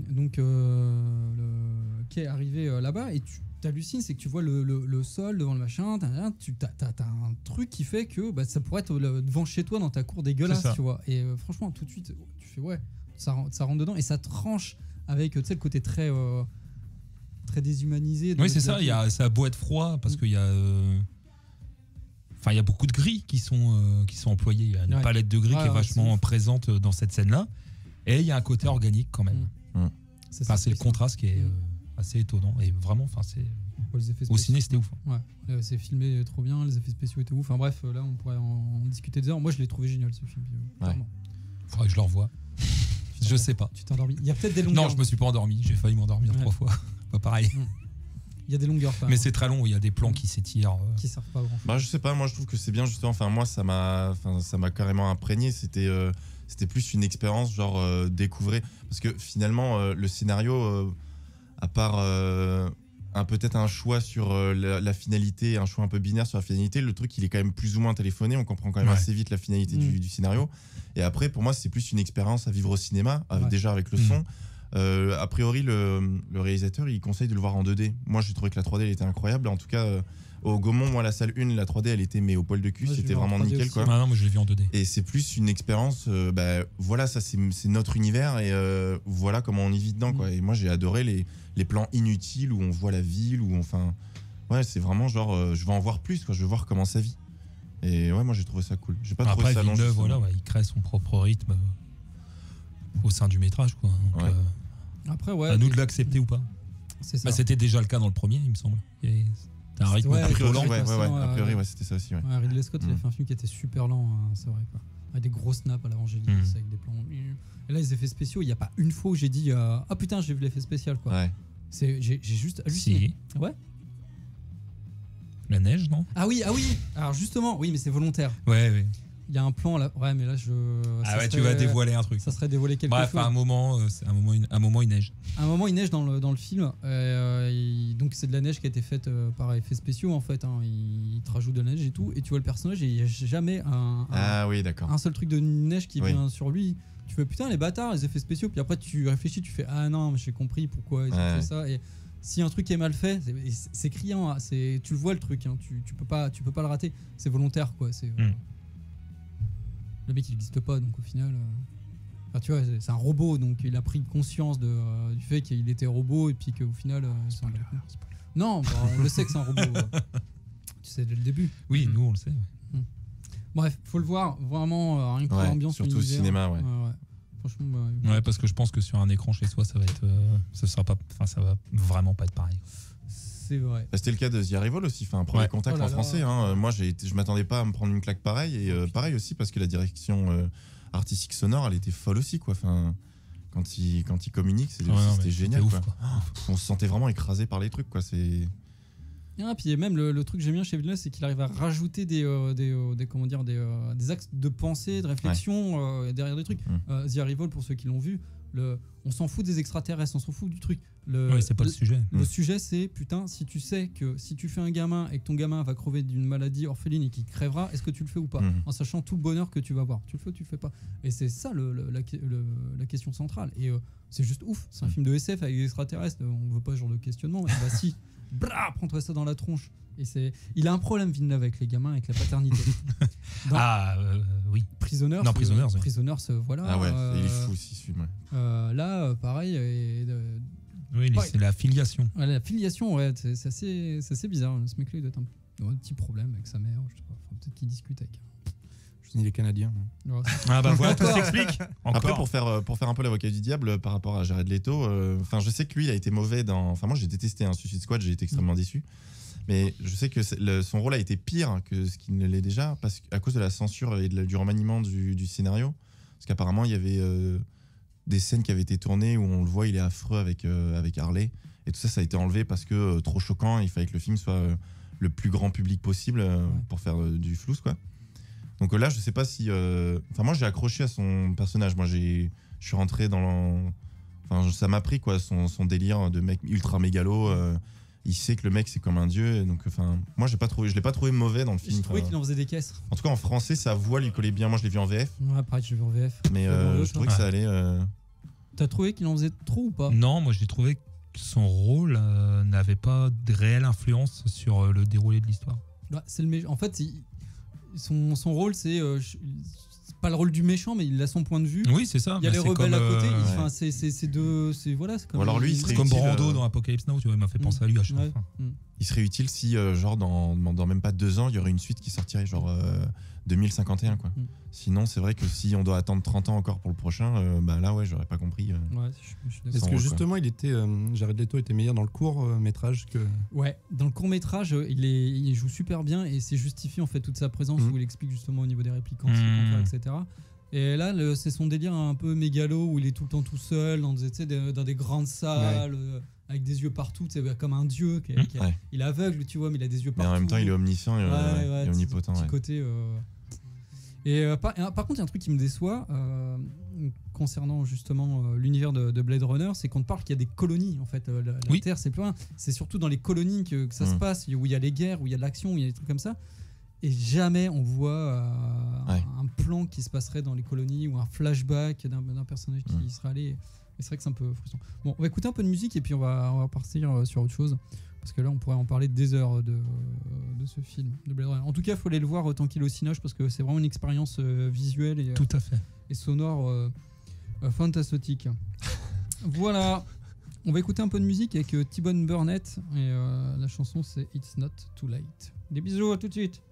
qui est arrivé là-bas, et tu t'hallucines, c'est que tu vois le sol devant le machin, t'as un truc qui fait que ça pourrait être devant chez toi dans ta cour dégueulasse, tu vois. Et franchement, tout de suite, tu fais ça rentre dedans et ça tranche avec le côté très déshumanisé. Oui, c'est ça. Ça a beau être froid parce qu'il y a. Il y a beaucoup de gris qui sont employés. Il y a une palette de gris qui est vachement présente dans cette scène-là. Et il y a un côté organique quand même. C'est le contraste qui est assez étonnant. Et vraiment, au ciné, c'était ouf. C'est filmé trop bien, les effets spéciaux étaient ouf. Enfin bref, là, on pourrait en discuter des heures. Moi, je l'ai trouvé génial, ce film. Faudrait que je le revoie. Je sais pas. Tu t'es endormi. Il y a peut-être des longueurs. Non, je me suis pas endormi. J'ai failli m'endormir 3 fois. Pas pareil. Il y a des longueurs. Mais c'est très long, il y a des plans qui s'étirent. Qui servent pas à grand. Je sais pas, moi je trouve que c'est bien justement. Enfin, moi ça m'a carrément imprégné. C'était plus une expérience, genre découvrir. Parce que finalement, le scénario, à part peut-être un choix sur la finalité, un choix un peu binaire sur la finalité, le truc il est quand même plus ou moins téléphoné. On comprend quand même assez vite la finalité du scénario. Et après, pour moi, c'est plus une expérience à vivre au cinéma, déjà avec le son. A priori, le réalisateur, il conseille de le voir en 2D. Moi, j'ai trouvé que la 3D, elle était incroyable. En tout cas, au Gaumont, moi, la salle 1, la 3D, elle était mais au poil de cul. C'était vraiment nickel, quoi. Non, moi, je l'ai vu en 2D. Et c'est plus une expérience. Voilà, ça, c'est notre univers et voilà comment on y vit dedans, quoi. Et moi, j'ai adoré les plans inutiles où on voit la ville, c'est vraiment genre, je veux en voir plus, quoi. Je veux voir comment ça vit. Et moi, j'ai trouvé ça cool. J'ai pas trouvé ça long. Il crée son propre rythme au sein du métrage, quoi. Donc, après, à nous de l'accepter ou pas. C'est ça. C'était déjà le cas dans le premier, il me semble. T'as un rythme plutôt lent. A priori, c'était ça aussi. Ridley Scott, il a fait un film qui était super lent, c'est vrai, quoi. Des grosses nappes à l'Angélis avec des plans. Et là, les effets spéciaux, il n'y a pas une fois où j'ai dit ah putain, j'ai vu l'effet spécial quoi. Ouais. J'ai juste halluciné. Si. Ouais. La neige, non? Ah oui. Alors justement, oui, mais c'est volontaire. Ouais. Il y a un plan là. Ouais, mais là tu vas dévoiler un truc. Ça serait dévoiler quelque chose. Bref, à un moment, il neige. À un moment, il neige dans le film. Donc c'est de la neige qui a été faite par effets spéciaux en fait. Il te rajoute de la neige et tout. Et tu vois le personnage et il n'y a jamais un seul truc de neige qui vient sur lui. Tu fais putain les bâtards, les effets spéciaux. Puis après tu réfléchis, tu fais ah non, mais j'ai compris pourquoi ils ont fait ça. Et si un truc est mal fait, c'est criant. Hein. Tu le vois le truc. Hein. Tu peux pas le rater. C'est volontaire quoi. Le mec il n'existe pas donc au final tu vois c'est un robot donc il a pris conscience du fait qu'il était robot et puis qu'au final spoiler. Non on le sait que c'est un robot tu sais dès le début. Oui nous on le sait bref faut le voir vraiment rien que l'ambiance surtout au cinéma franchement parce que je pense que sur un écran chez soi ça va vraiment pas être pareil. C'est vrai. C'était le cas de The Arrival aussi, premier contact en français. Moi, je m'attendais pas à me prendre une claque pareille et pareil aussi parce que la direction artistique sonore, elle était folle aussi quoi. Quand il communique, c'était génial. Ouf, quoi. On se sentait vraiment écrasé par les trucs quoi. Puis même le truc que j'aime bien chez Villeneuve, c'est qu'il arrive à rajouter des axes de pensée, de réflexion derrière des trucs. The Arrival, pour ceux qui l'ont vu, on s'en fout des extraterrestres, on s'en fout du truc. C'est pas le sujet. Le sujet, c'est putain, si tu sais que si tu fais un gamin et que ton gamin va crever d'une maladie orpheline et qu'il crèvera, est-ce que tu le fais ou pas en sachant tout le bonheur que tu vas avoir? Tu le fais ou tu le fais pas? Et c'est ça la question centrale. Et c'est juste ouf. C'est un film de SF avec des extraterrestres. On veut pas ce genre de questionnement. Bah si, prends-toi ça dans la tronche. Et il a un problème Villeneuve avec les gamins, avec la paternité. Oui. Prisoners. Non, Prisoners. Voilà. Ah ouais, il est fou aussi ce film. Là, pareil. C'est la filiation. La filiation, c'est assez bizarre. Ce mec-là, il doit être un petit problème avec sa mère. Je sais pas. Peut-être qu'il discute avec. Il est canadien. Voilà, tout s'explique. Après, pour faire un peu l'avocat du diable par rapport à Jared Leto, je sais que lui, il a été mauvais dans. Enfin, moi, j'ai détesté Suicide Squad, j'ai été extrêmement déçu. Mais je sais que son rôle a été pire que ce qu'il ne l'est déjà, à cause de la censure et du remaniement du scénario. Parce qu'apparemment, il y avait des scènes qui avaient été tournées où on le voit, il est affreux avec Harley. Et tout ça, ça a été enlevé parce que trop choquant. Il fallait que le film soit le plus grand public possible pour faire du flou, quoi. Donc là, je sais pas si. Moi, j'ai accroché à son personnage. Moi, je suis rentré dans. Ça m'a pris, quoi, son délire de mec ultra mégalo. Il sait que le mec c'est comme un dieu, donc moi je l'ai pas trouvé mauvais dans le film. J'ai trouvé qu'il en faisait des caisses. En tout cas en français sa voix lui collait bien. Moi je l'ai vu en VF. Ouais, pareil, je l'ai vu en VF. Mais je trouvais que ça allait. T'as trouvé qu'il en faisait trop ou pas? Non, moi j'ai trouvé que son rôle n'avait pas de réelle influence sur le déroulé de l'histoire. En fait, son rôle c'est pas le rôle du méchant, mais il a son point de vue. Oui, c'est ça. Il y a les rebelles à côté. C'est comme Brando dans Apocalypse Now, tu vois, il m'a fait penser à lui à chaque fois. Il serait utile si, dans même pas 2 ans, il y aurait une suite qui sortirait, 2051, quoi. Sinon, c'est vrai que si on doit attendre 30 ans encore pour le prochain, là, j'aurais pas compris. Est-ce que justement, Jared Leto était meilleur dans le court métrage que. Ouais, dans le court métrage, il joue super bien et c'est justifié en fait toute sa présence où il explique justement au niveau des répliques, etc. Et là, c'est son délire un peu mégalo où il est tout le temps tout seul dans des grandes salles. Avec des yeux partout, comme un dieu. Il est aveugle, tu vois, mais il a des yeux partout. Mais en même temps, il est omniscient et omnipotent. Petit côté. Et par contre, il y a un truc qui me déçoit concernant justement l'univers de Blade Runner, c'est qu'on te parle qu'il y a des colonies. En fait, la Terre, c'est plus rien. C'est surtout dans les colonies que ça se passe, où il y a les guerres, où il y a de l'action, où il y a des trucs comme ça. Et jamais on voit un plan qui se passerait dans les colonies ou un flashback d'un personnage qui serait allé. Et c'est vrai que c'est un peu frustrant. Bon, on va écouter un peu de musique et puis on va partir sur autre chose. Parce que là, on pourrait en parler des heures de ce film de Blade Runner. En tout cas, il faut aller le voir tant qu'il est au Cinoche parce que c'est vraiment une expérience visuelle et, tout à fait. Et sonore fantastique. Voilà. On va écouter un peu de musique avec T-Bone Burnett. Et la chanson, c'est It's Not Too Late. Des bisous, à tout de suite.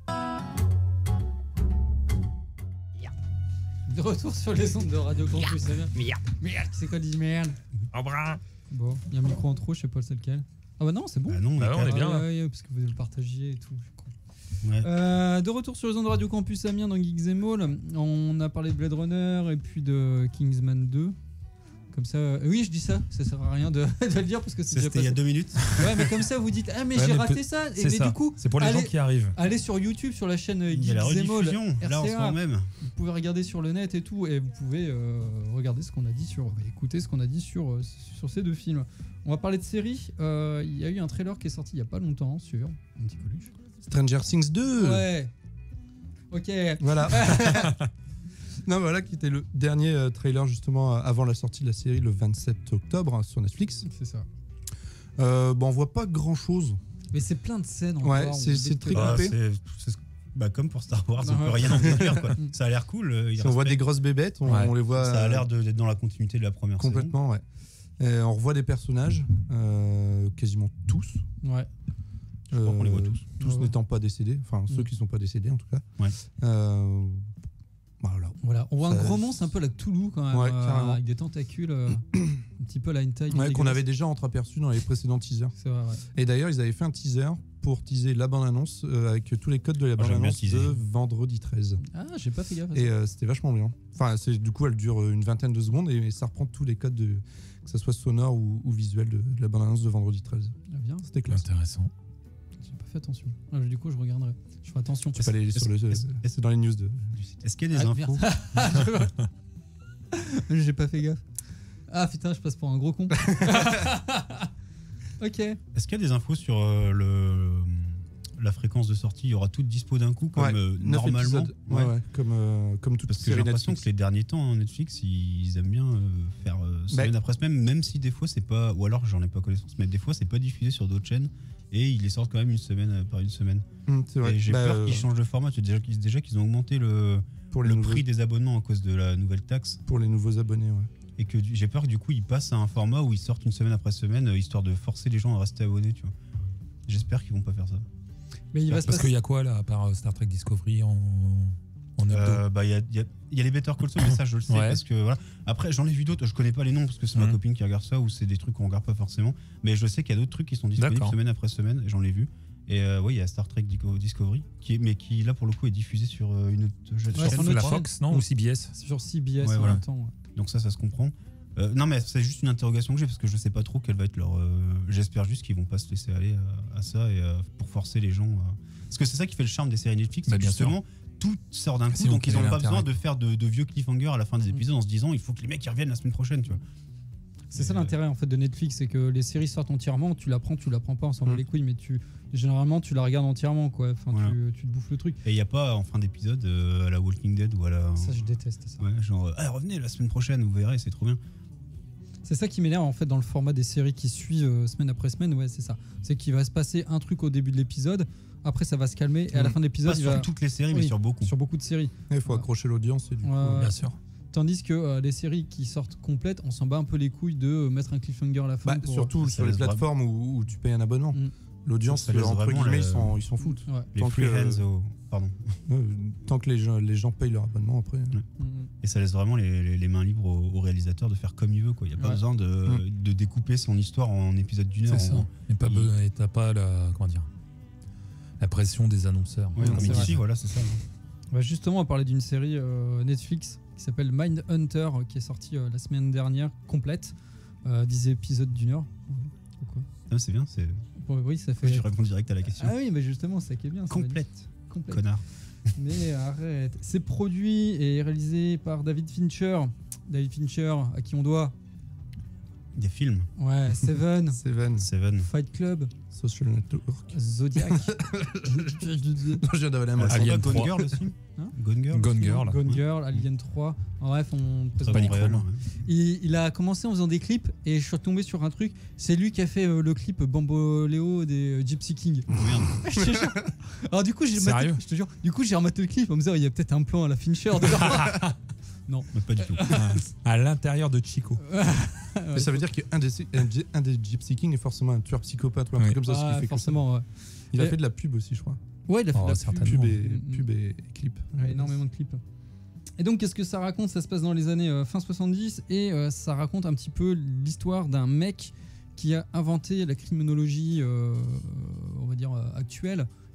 De retour sur les ondes de Radio Campus, c'est bien. Merde. C'est quoi dit merde? Bon, il y a un micro en trop, je sais pas c'est lequel. Ah bah non, c'est bon. Bah non, on est bien. Ouais, parce que vous le partagiez et tout. Ouais. De retour sur les ondes de Radio Campus Amiens dans Geeks and All, on a parlé de Blade Runner et puis de Kingsman 2. Comme ça, oui, je dis ça sert à rien de le dire parce que c'est C'était il y a 2 minutes. Ouais, mais comme ça, vous dites ah mais Ouais, j'ai mais raté ça. Et mais ça. du coup, C'est pour les gens qui arrivent. allez sur YouTube sur la chaîne Il y a la Geeks and All, rediffusion, là en ce moment même. Vous pouvez regarder sur le net et tout, et vous pouvez regarder ce qu'on a dit écouter ce qu'on a dit sur ces deux films. On va parler de séries. Il y a eu un trailer qui est sorti il y a pas longtemps sur un petit Coluche. Stranger Things 2. Ouais. Ok. Voilà. Non, voilà, qui était le dernier trailer justement avant la sortie de la série le 27 octobre sur Netflix. C'est ça. Bon, on voit pas grand chose. Mais c'est plein de scènes. Ouais, encore, c'est très Bah, coupé. c'est comme pour Star Wars, on Ouais. peut rien en dire quoi. Ça a l'air cool. Si on voit des grosses bébêtes, on les voit. Ça a l'air d'être dans la continuité de la première saison. complètement, ouais. On revoit des personnages, quasiment tous. Ouais. Je crois qu'on les voit tous. Tous Ouais. n'étant pas décédés, enfin ceux qui sont pas décédés en tout cas. Ouais. Voilà, on voit un Ça- gros monstre un peu la Cthulhu quand même, Ouais, carrément. avec des tentacules, un petit peu la hentai. Ouais, qu'on avait déjà entreaperçu dans les précédents teasers. C'est vrai, ouais. Et d'ailleurs, ils avaient fait un teaser pour teaser la bande-annonce avec tous les codes de la Moi, j'aime bien bande-annonce teaser. de vendredi 13. Ah, j'ai pas fait gaffe à ça. Et c'était vachement bien. Enfin, du coup, elle dure une vingtaine de secondes et ça reprend tous les codes, que ce soit sonore ou visuel de la bande-annonce de vendredi 13. Ah, bien, C'était classe. Intéressant. j'ai pas fait attention. Ah, du coup, je regarderai. Je ferai attention. Tu peux aller sur c'est dans les news du site. Est-ce qu'il y a des Ah, infos J'ai pas fait gaffe. Ah putain, je passe pour un gros con. Ok. Est-ce qu'il y a des infos sur la fréquence de sortie? Il y aura tout dispo d'un coup comme Ouais, 9 normalement. épisodes. Ouais, comme toute Parce que j'ai série l'impression Netflix. que les derniers temps, hein, Netflix, ils aiment bien faire semaine après semaine, même si des fois c'est pas, ou alors j'en ai pas connaissance, mais des fois c'est pas diffusé sur d'autres chaînes et ils les sortent quand même une semaine par une semaine. C'est vrai. Et j'ai Bah, peur qu'ils changent de format. Tu sais déjà qu'ils ont augmenté le pour les nouveaux, prix des abonnements à cause de la nouvelle taxe pour les nouveaux abonnés. Ouais. et que j'ai peur que du coup ils passent à un format où ils sortent une semaine après semaine histoire de forcer les gens à rester abonnés. Tu vois. J'espère qu'ils vont pas faire ça. Mais il va se Parce passer. qu'il y a quoi là, à part Star Trek Discovery en hebdo? Bah, il y a les Better Call Saul, mais ça je le sais Ouais. parce que voilà. Après j'en ai vu d'autres, je connais pas les noms parce que c'est ma copine qui regarde ça ou c'est des trucs qu'on regarde pas forcément, mais je sais qu'il y a d'autres trucs qui sont disponibles D'accord. semaine après semaine et j'en ai vu. Et oui, il y a Star Trek Discovery qui là pour le coup est diffusé sur une autre Ouais, chaîne. sur C'est la chaîne. Fox, non? Ou CBS? C'est sur CBS Ouais, en voilà. même temps. Ouais. Donc ça se comprend. Non mais c'est juste une interrogation que j'ai parce que je sais pas trop quelle va être leur. J'espère juste qu'ils vont pas se laisser aller à ça et pour forcer les gens. Parce que c'est ça qui fait le charme des séries Netflix, Bah, c'est que bien sûr. justement tout sort d'un coup, Sinon, donc ils quel ont est pas l'intérêt besoin de faire de vieux cliffhangers à la fin des épisodes en se disant il faut que les mecs ils reviennent la semaine prochaine, tu vois. C'est ça l'intérêt en fait de Netflix, c'est que les séries sortent entièrement, tu la prends pas, on s'en bat les couilles, mais généralement tu la regardes entièrement quoi. Enfin, Voilà. tu te bouffes le truc. Et il y a pas en fin d'épisode à la Walking Dead ou à la. Ça, je déteste ça. Ouais, genre revenez la semaine prochaine, vous verrez, c'est trop bien. C'est ça qui m'énerve en fait dans le format des séries qui suivent semaine après semaine. Ouais, c'est ça. C'est qu'il va se passer un truc au début de l'épisode, après ça va se calmer et à la fin de l'épisode Pas il sur va toutes les séries, mais Oui, sur beaucoup. sur beaucoup de séries. Il faut accrocher l'audience et du coup, Ouais. Bien sûr. Tandis que les séries qui sortent complètes, on s'en bat un peu les couilles de mettre un cliffhanger à la fin. bah, pour- surtout ça sur les laisse plateformes où tu payes un abonnement. Mm. L'audience, Ça laisse entre vraiment guillemets, le- ils s'en foutent. Ouais. Les Tant free que- hands pardon. Tant que les gens payent leur abonnement après. Mm. Et ça laisse vraiment les mains libres au réalisateur de faire comme il veut. Il n'y a pas Ouais. besoin de découper son histoire en épisode d'une heure. C'est ça. en- Et t'as pas la pression des annonceurs. Ouais, Non, comme c'est ici, vrai. voilà, c'est ça. Bah, justement, on va parler d'une série Netflix qui s'appelle Mindhunter, qui est sortie la semaine dernière, complète, 10 épisodes d'une heure. Pourquoi Ah, c'est bien, c'est. Oui, ça fait. Je réponds direct à la question. Ah oui, mais justement, ça qui est bien. ça va Complète, dire. Complète. connard. Mais arrête. C'est produit et réalisé par David Fincher. David Fincher, à qui on doit. Des films. Ouais, Seven, Seven. Fight Club, Social Network. Zodiac. Non, je viens d'avaler un mot. Alien Alien 3. Gone 3. Girl aussi. Hein Gone Girl. Gone Girl. Gone Girl, Alien 3. En bref, on Très présente- bon réel, ouais. Il a commencé en faisant des clips et je suis retombé sur un truc. C'est lui qui a fait le clip Bamboléo des Gypsy King. Oh, merde. Je te jure. Alors du coup, j'ai Sérieux je te jure. Du coup, j'ai rematé le clip en me disant il y a peut-être un plan à la Fincher dedans. Mais pas du tout. À l'intérieur de Chico. Mais ça veut dire qu'un des Gypsy King est forcément un tueur psychopathe ou un Ouais. truc comme ça. Ce qui Ah, fait forcément. Ouais. Il a Et- fait de la pub aussi, je crois. Ouais, il a fait Oh, de la certainement. Pub et clip. Ouais, énormément de clips. Et donc, qu'est-ce que ça raconte? Ça se passe dans les années fin 70 et ça raconte un petit peu l'histoire d'un mec qui a inventé la criminologie, on va dire, actuelle,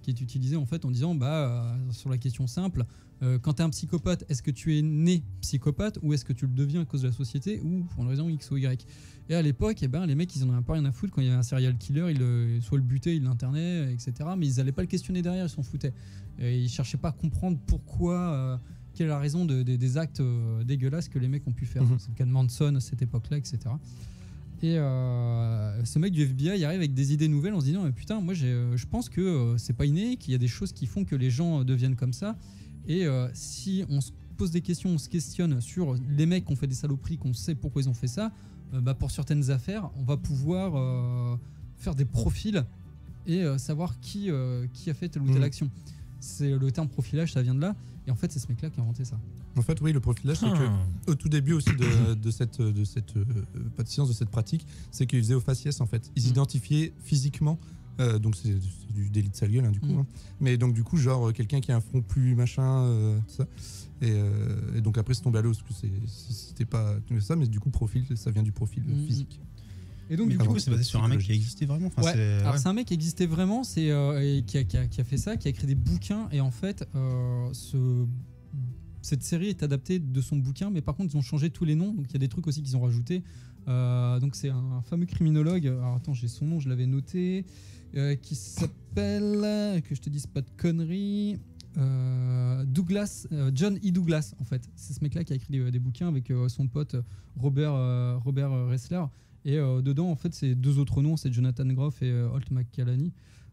qui est utilisé en fait en disant sur la question simple, quand tu es un psychopathe, est-ce que tu es né psychopathe ou est-ce que tu le deviens à cause de la société ou pour une raison X ou Y. Et à l'époque, les mecs, ils en avaient pas rien à foutre. Quand il y avait un serial killer, soit le butait, il l'internait, etc. Mais ils allaient pas le questionner derrière, ils s'en foutaient. Et ils cherchaient pas à comprendre pourquoi, quelle est la raison des actes dégueulasses que les mecs ont pu faire. C'est le cas de Manson à cette époque-là, etc. Et ce mec du FBI arrive avec des idées nouvelles en se disant mais putain, moi je pense que c'est pas inné, qu'il y a des choses qui font que les gens deviennent comme ça. Et si on se pose des questions, on se questionne sur les mecs qui ont fait des saloperies, qu'on sait pourquoi ils ont fait ça, pour certaines affaires, on va pouvoir faire des profils et savoir qui a fait telle ou telle action. C'est le terme profilage, ça vient de là. Et en fait, c'est ce mec-là qui a inventé ça. En fait, oui, le profilage, c'est que au tout début aussi de cette pas de science, de cette pratique, c'est qu'ils faisaient au faciès en fait. Ils identifiaient physiquement. Donc c'est du délit de sale gueule du coup. Mais donc du coup, genre quelqu'un qui a un front plus machin, tout ça. Et donc après, c'est tombé à l'eau parce que c'était pas ça, mais du coup, profil, ça vient du profil physique. Et donc, du coup, c'est basé sur un mec qui existait vraiment. Enfin, c'est un mec qui existait vraiment, et qui a fait ça, qui a écrit des bouquins. Et en fait, cette série est adaptée de son bouquin, mais par contre, ils ont changé tous les noms. Donc, il y a des trucs aussi qu'ils ont rajoutés. Donc, c'est un fameux criminologue. Alors, attends, j'ai son nom, je l'avais noté. Qui s'appelle, que je te dise pas de conneries, Douglas, John E. Douglas, en fait. C'est ce mec-là qui a écrit des bouquins avec son pote Robert Ressler. Et dedans, en fait, c'est deux autres noms, c'est Jonathan Groff et Holt McCallany.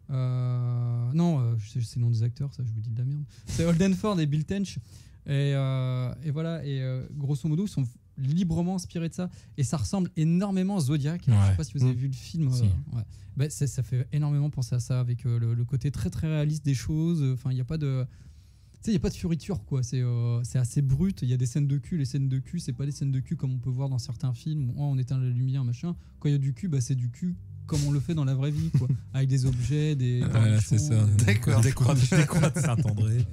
C'est le nom des acteurs, ça, je vous dis de la merde. C'est Holden Ford et Bill Tench. Et voilà, et grosso modo, ils sont librement inspirés de ça. Et ça ressemble énormément à Zodiac. Je sais pas si vous avez vu le film. Ça fait énormément penser à ça, avec le côté très très réaliste des choses. Enfin, il n'y a pas de... Tu sais, il n'y a pas de fioriture, quoi. C'est assez brut. Il y a des scènes de cul. Les scènes de cul, c'est pas des scènes de cul comme on peut voir dans certains films où on éteint la lumière, machin. Quand il y a du cul, c'est du cul comme on le fait dans la vraie vie, quoi. Avec des objets, des... c'est ça. D'accord. Des croix de Saint-André.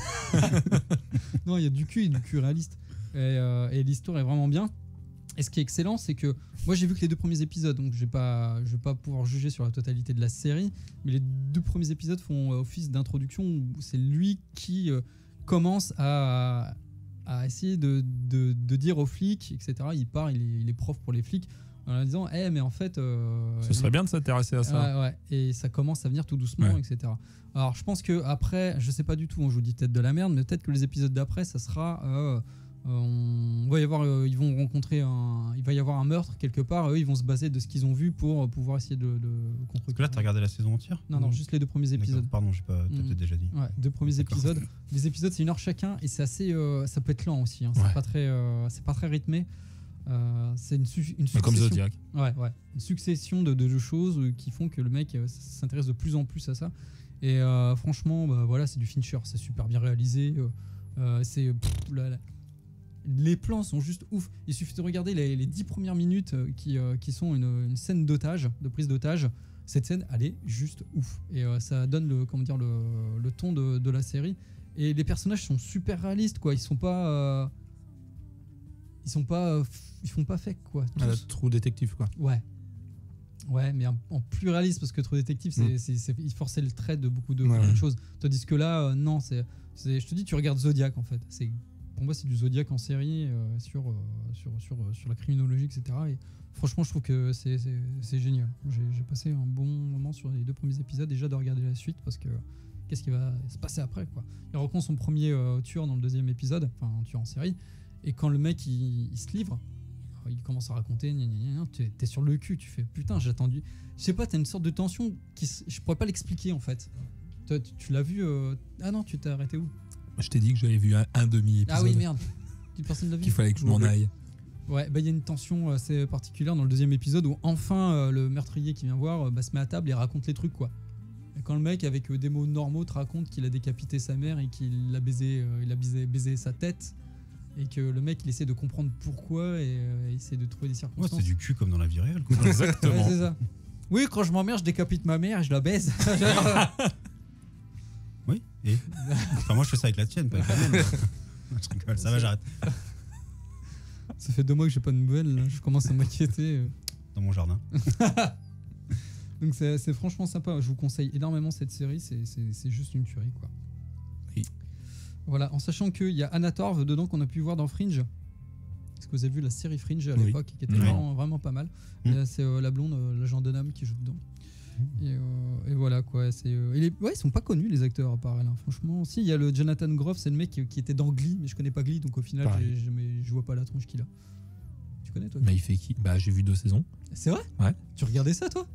Non, il y a du cul et du cul réaliste. Et l'histoire est vraiment bien. Et ce qui est excellent, c'est que moi j'ai vu que les 2 premiers épisodes, donc je vais pas pouvoir juger sur la totalité de la série, mais les 2 premiers épisodes font office d'introduction où c'est lui qui commence à essayer de dire aux flics, etc. Il part, il est prof pour les flics, en leur disant mais en fait... Ce serait bien de s'intéresser à ça. Ouais, et ça commence à venir tout doucement, etc. Alors je pense qu'après, je sais pas du tout, je vous dis peut-être de la merde, mais peut-être que les épisodes d'après, ça sera... il va y avoir un meurtre quelque part. Eux, ils vont se baser de ce qu'ils ont vu pour pouvoir essayer de Parce que là, t'as regardé la saison entière? Non, juste les 2 premiers épisodes. Pardon, j'ai pas peut-être déjà dit. Ouais, 2 premiers épisodes. Les épisodes, c'est 1 heure chacun et c'est assez. Ça peut être lent aussi. C'est pas très rythmé. C'est une succession. Comme Zodiac. Ouais. Une succession de choses qui font que le mec s'intéresse de plus en plus à ça. Et franchement, c'est du Fincher. C'est super bien réalisé. Les plans sont juste ouf. Il suffit de regarder les 10 premières minutes qui sont une scène d'otage, de prise d'otage. Cette scène, elle est juste ouf. Et ça donne le ton de la série. Et les personnages sont super réalistes, quoi. Ils font pas fake, quoi. True Détective, quoi. Ouais, mais en plus réaliste, parce que True Détective, il forçait le trait de beaucoup de choses. Tandis que là, non, je te dis, tu regardes Zodiac, en fait. Pour moi, c'est du Zodiac en série sur la criminologie, etc. Et franchement, je trouve que c'est génial. J'ai passé un bon moment sur les 2 premiers épisodes, déjà de regarder la suite, parce que qu'est-ce qui va se passer après, quoi. Il rencontre son premier tueur dans le 2e épisode, enfin un tueur en série, et quand le mec il se livre, il commence à raconter, t'es sur le cul, tu fais putain, j'ai attendu. Je sais pas, t'as une sorte de tension je pourrais pas l'expliquer, en fait. Tu l'as vu Ah non, tu t'es arrêté où? Je t'ai dit que j'avais vu un demi-épisode. Ah oui, merde. Personne l'a vu. Qu'il fallait que je m'en aille. Ouais, il y a une tension assez particulière dans le 2e épisode où enfin le meurtrier qui vient voir se met à table et raconte les trucs, quoi. Et quand le mec avec des mots normaux te raconte qu'il a décapité sa mère et qu'il a baisé sa tête, et que le mec il essaie de comprendre pourquoi et essaie de trouver des circonstances. Ouais, c'est du cul comme dans la vie réelle, quoi. Exactement. Ouais, c'est ça. Oui, quand je m'emmerde, je décapite ma mère et je la baise. Oui, et enfin, moi je fais ça avec la tienne, pas avec la mienne. Je rigole, ça va, j'arrête. Ça fait 2 mois que j'ai pas de nouvelles, là. Je commence à m'inquiéter. Dans mon jardin. Donc c'est franchement sympa. Je vous conseille énormément cette série. C'est juste une tuerie, quoi. Oui. Voilà, en sachant qu'il y a Anna Torv dedans qu'on a pu voir dans Fringe. Est-ce que vous avez vu la série Fringe à l'époque qui était vraiment pas mal. C'est la blonde, l'agent Dunham qui joue dedans. Et voilà quoi. Ils sont pas connus les acteurs à part elle. Hein. Franchement, si il y a le Jonathan Groff, c'est le mec qui était dans Glee, mais je connais pas Glee, donc au final je vois pas la tronche qu'il a. Tu connais toi? Mais il fait qui? Bah j'ai vu 2 saisons. C'est vrai? Ouais. Tu regardais ça toi?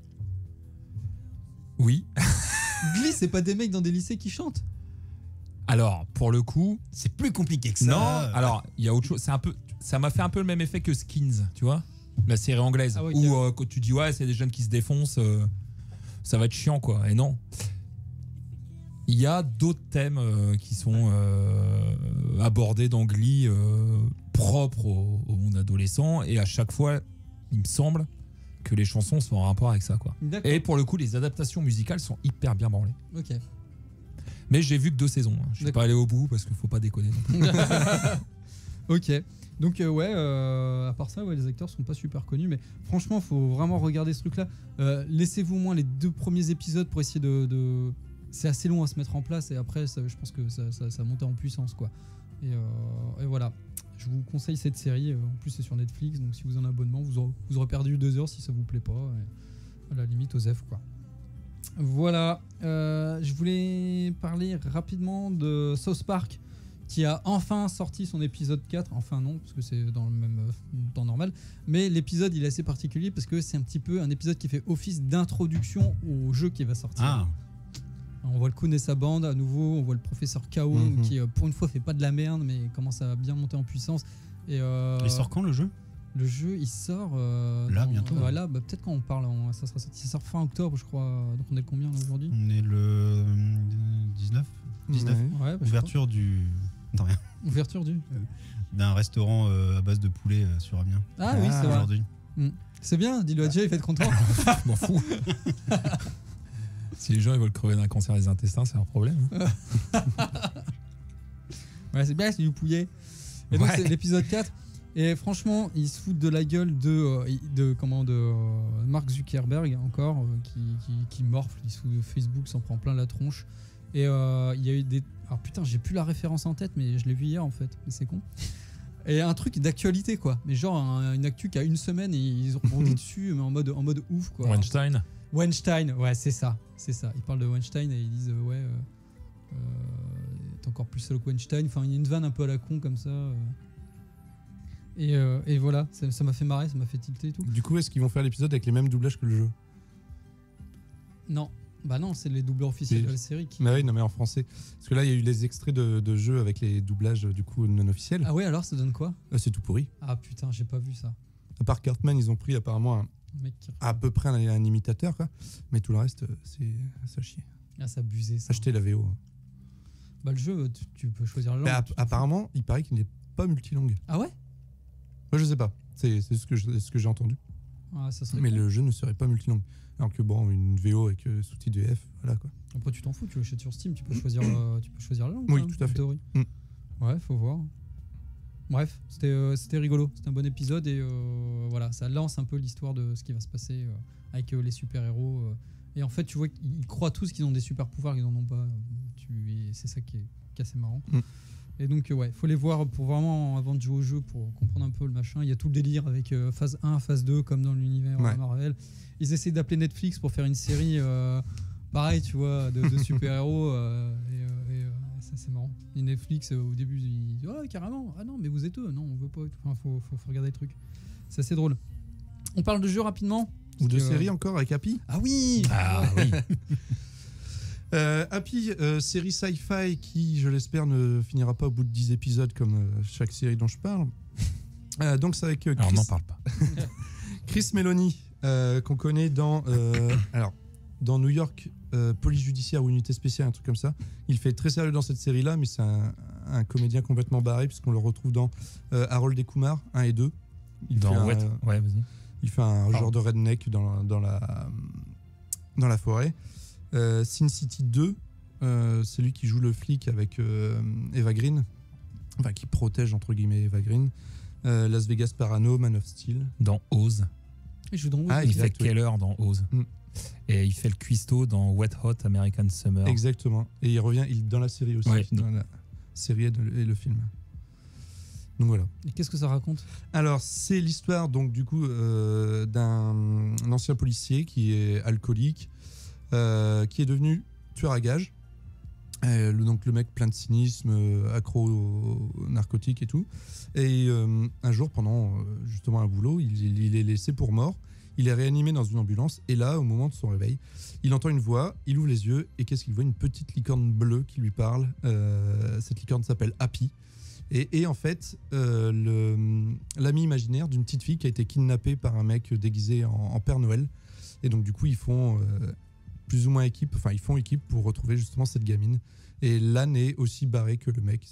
Oui. Glee, c'est pas des mecs dans des lycées qui chantent? Alors pour le coup, c'est plus compliqué que ça. Non. Alors il y a autre chose. Ça m'a fait un peu le même effet que Skins, tu vois, la série anglaise, où quand tu dis c'est des jeunes qui se défoncent. Ça va être chiant quoi, et non. Il y a d'autres thèmes qui sont abordés dans Glee, propres au monde adolescent, et à chaque fois, il me semble que les chansons sont en rapport avec ça quoi. Et pour le coup, les adaptations musicales sont hyper bien branlées. Ok. Mais j'ai vu que 2 saisons, hein. Je suis pas allé au bout parce qu'il faut pas déconner. Ok. Donc à part ça, les acteurs sont pas super connus, mais franchement, faut vraiment regarder ce truc-là. Laissez-vous au moins les 2 premiers épisodes pour essayer de... C'est assez long à se mettre en place et après, je pense que ça monte en puissance, quoi. Et voilà. Je vous conseille cette série. En plus, c'est sur Netflix, donc si vous en avez un abonnement, vous aurez perdu 2 heures si ça vous plaît pas. Et à la limite, Osef, quoi. Voilà. Je voulais parler rapidement de South Park, qui a enfin sorti son épisode 4. Enfin non, parce que c'est dans le même temps normal. Mais l'épisode, il est assez particulier parce que c'est un petit peu un épisode qui fait office d'introduction au jeu qui va sortir. Ah. On voit le Kun et sa bande à nouveau. On voit le professeur K.O. Qui, pour une fois, fait pas de la merde, mais commence à bien monter en puissance. Et, il sort quand le jeu? Le jeu, il sort... là, bientôt. Là, peut-être quand on parle, ça sort fin octobre, je crois. Donc on est le combien là, aujourd'hui? On est le 19. Ouais, ouverture du... Non, rien. Ouverture d'un restaurant à base de poulet sur Amiens. Ah oui, c'est vrai. Aujourd'hui. C'est bien, dis-le à Jay, il fait être content. Je m'en fous. Si les gens ils veulent crever d'un cancer des intestins, c'est un problème. Ouais, c'est bien, c'est du poulet. Et donc c'est l'épisode 4. Et franchement, ils se foutent de la gueule de Mark Zuckerberg encore, qui morfle, il se fout de Facebook, s'en prend plein la tronche. Et il y a eu des... Alors putain, j'ai plus la référence en tête, mais je l'ai vu hier en fait, mais c'est con. Et un truc d'actualité quoi, mais genre une actu qui a 1 semaine et ils ont rebondi dessus, mais en mode ouf quoi. Weinstein, ouais c'est ça. Ils parlent de Weinstein et ils disent t'es encore plus solo que Weinstein. Enfin, il y a une vanne un peu à la con comme ça. Et voilà, ça m'a fait marrer, ça m'a fait tilter et tout. Du coup, est-ce qu'ils vont faire l'épisode avec les mêmes doublages que le jeu? Non. Bah non, c'est les doubleurs officiels de la série qui... Mais oui, non, mais en français. Parce que là, il y a eu les extraits de jeux avec les doublages du coup non officiels. Ah ouais, alors ça donne quoi? C'est tout pourri. Ah putain, j'ai pas vu ça. À part Cartman, ils ont pris apparemment à peu près un imitateur, quoi. Mais tout le reste, c'est chier. Ah, c'est abusé ça. Achetez la VO. Bah le jeu, tu peux choisir la langue. Apparemment, il paraît qu'il n'est pas multilangue. Ah ouais? Moi, je sais pas. C'est ce que j'ai entendu. Ah, ça serait mais cool. le jeu ne serait pas multilangue. Alors que bon, une VO avec sous-titres VF, voilà quoi. Après, tu t'en fous, tu l'achètes sur Steam, tu peux choisir la langue. Oui, hein, tout à fait. Théorie. Ouais, faut voir. Bref, c'était rigolo, c'était un bon épisode et voilà, ça lance un peu l'histoire de ce qui va se passer avec les super-héros. Et en fait, tu vois qu'ils croient tous qu'ils ont des super-pouvoirs, qu'ils n'en ont pas. C'est ça qui est assez marrant. Et donc, ouais, faut les voir pour vraiment, avant de jouer au jeu, pour comprendre un peu le machin. Il y a tout le délire avec phase 1, phase 2, comme dans l'univers Marvel. Ils essaient d'appeler Netflix pour faire une série pareil, tu vois, de super-héros. Ça, c'est marrant. Et Netflix, au début, ils disent « carrément, ah non, mais vous êtes eux. Non, on veut pas. » Enfin, faut regarder le truc. C'est assez drôle. On parle de jeux rapidement. Ou de séries encore avec Happy. Ah oui. Happy, série sci-fi qui, je l'espère, ne finira pas au bout de 10 épisodes comme chaque série dont je parle. Donc c'est avec Chris... Alors, on n'en parle pas. Chris Meloni, qu'on connaît dans New York, police judiciaire ou unité spéciale, un truc comme ça. Il fait très sérieux dans cette série-là, mais c'est un comédien complètement barré, puisqu'on le retrouve dans Harold et Kumar 1 et 2. Vas-y. Il fait un genre de redneck dans la forêt. Sin City 2, c'est lui qui joue le flic avec Eva Green, enfin qui protège entre guillemets Eva Green. Las Vegas Parano, Man of Steel. Dans Oz. Il joue dans Oz. Il fait quelle heure dans Oz? Et il fait le cuistot dans Wet Hot American Summer. Exactement. Et il revient dans la série aussi, dans la série et le film. Donc voilà. Et qu'est-ce que ça raconte? Alors c'est l'histoire donc du coup d'un ancien policier qui est alcoolique, qui est devenu tueur à gages. Donc le mec plein de cynisme, accro aux narcotiques et tout. Et un jour, pendant justement un boulot, il est laissé pour mort. Il est réanimé dans une ambulance. Et là, au moment de son réveil, il entend une voix, il ouvre les yeux et qu'est-ce qu'il voit? Une petite licorne bleue qui lui parle. Cette licorne s'appelle Happy. Et en fait, l'ami imaginaire d'une petite fille qui a été kidnappée par un mec déguisé en Père Noël. Et donc du coup, ils font plus ou moins équipe, enfin ils font équipe pour retrouver justement cette gamine. Et l'âne est aussi barré que le mec.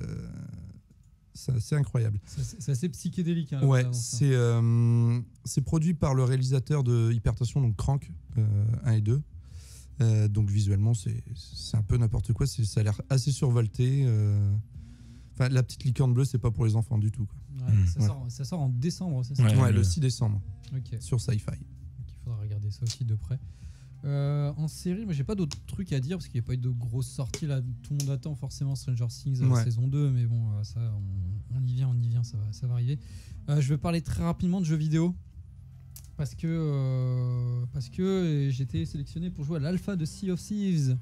C'est incroyable. C'est assez psychédélique. Hein, ouais, c'est produit par le réalisateur de Hypertension, donc Crank 1 et 2. Donc visuellement, c'est un peu n'importe quoi. Ça a l'air assez survolté. Enfin, la petite licorne bleue, c'est pas pour les enfants du tout. Quoi. Ouais, ça sort en décembre, c'est ça? Ouais, le 6 décembre. Okay. Sur Sci-Fi. Donc, il faudra regarder ça aussi de près. En série, moi j'ai pas d'autres trucs à dire parce qu'il n'y a pas eu de grosses sorties là. Tout le monde attend forcément Stranger Things saison 2, mais bon, ça, on y vient, ça va arriver. Je vais parler très rapidement de jeux vidéo parce que j'étais sélectionné pour jouer à l'alpha de Sea of Thieves.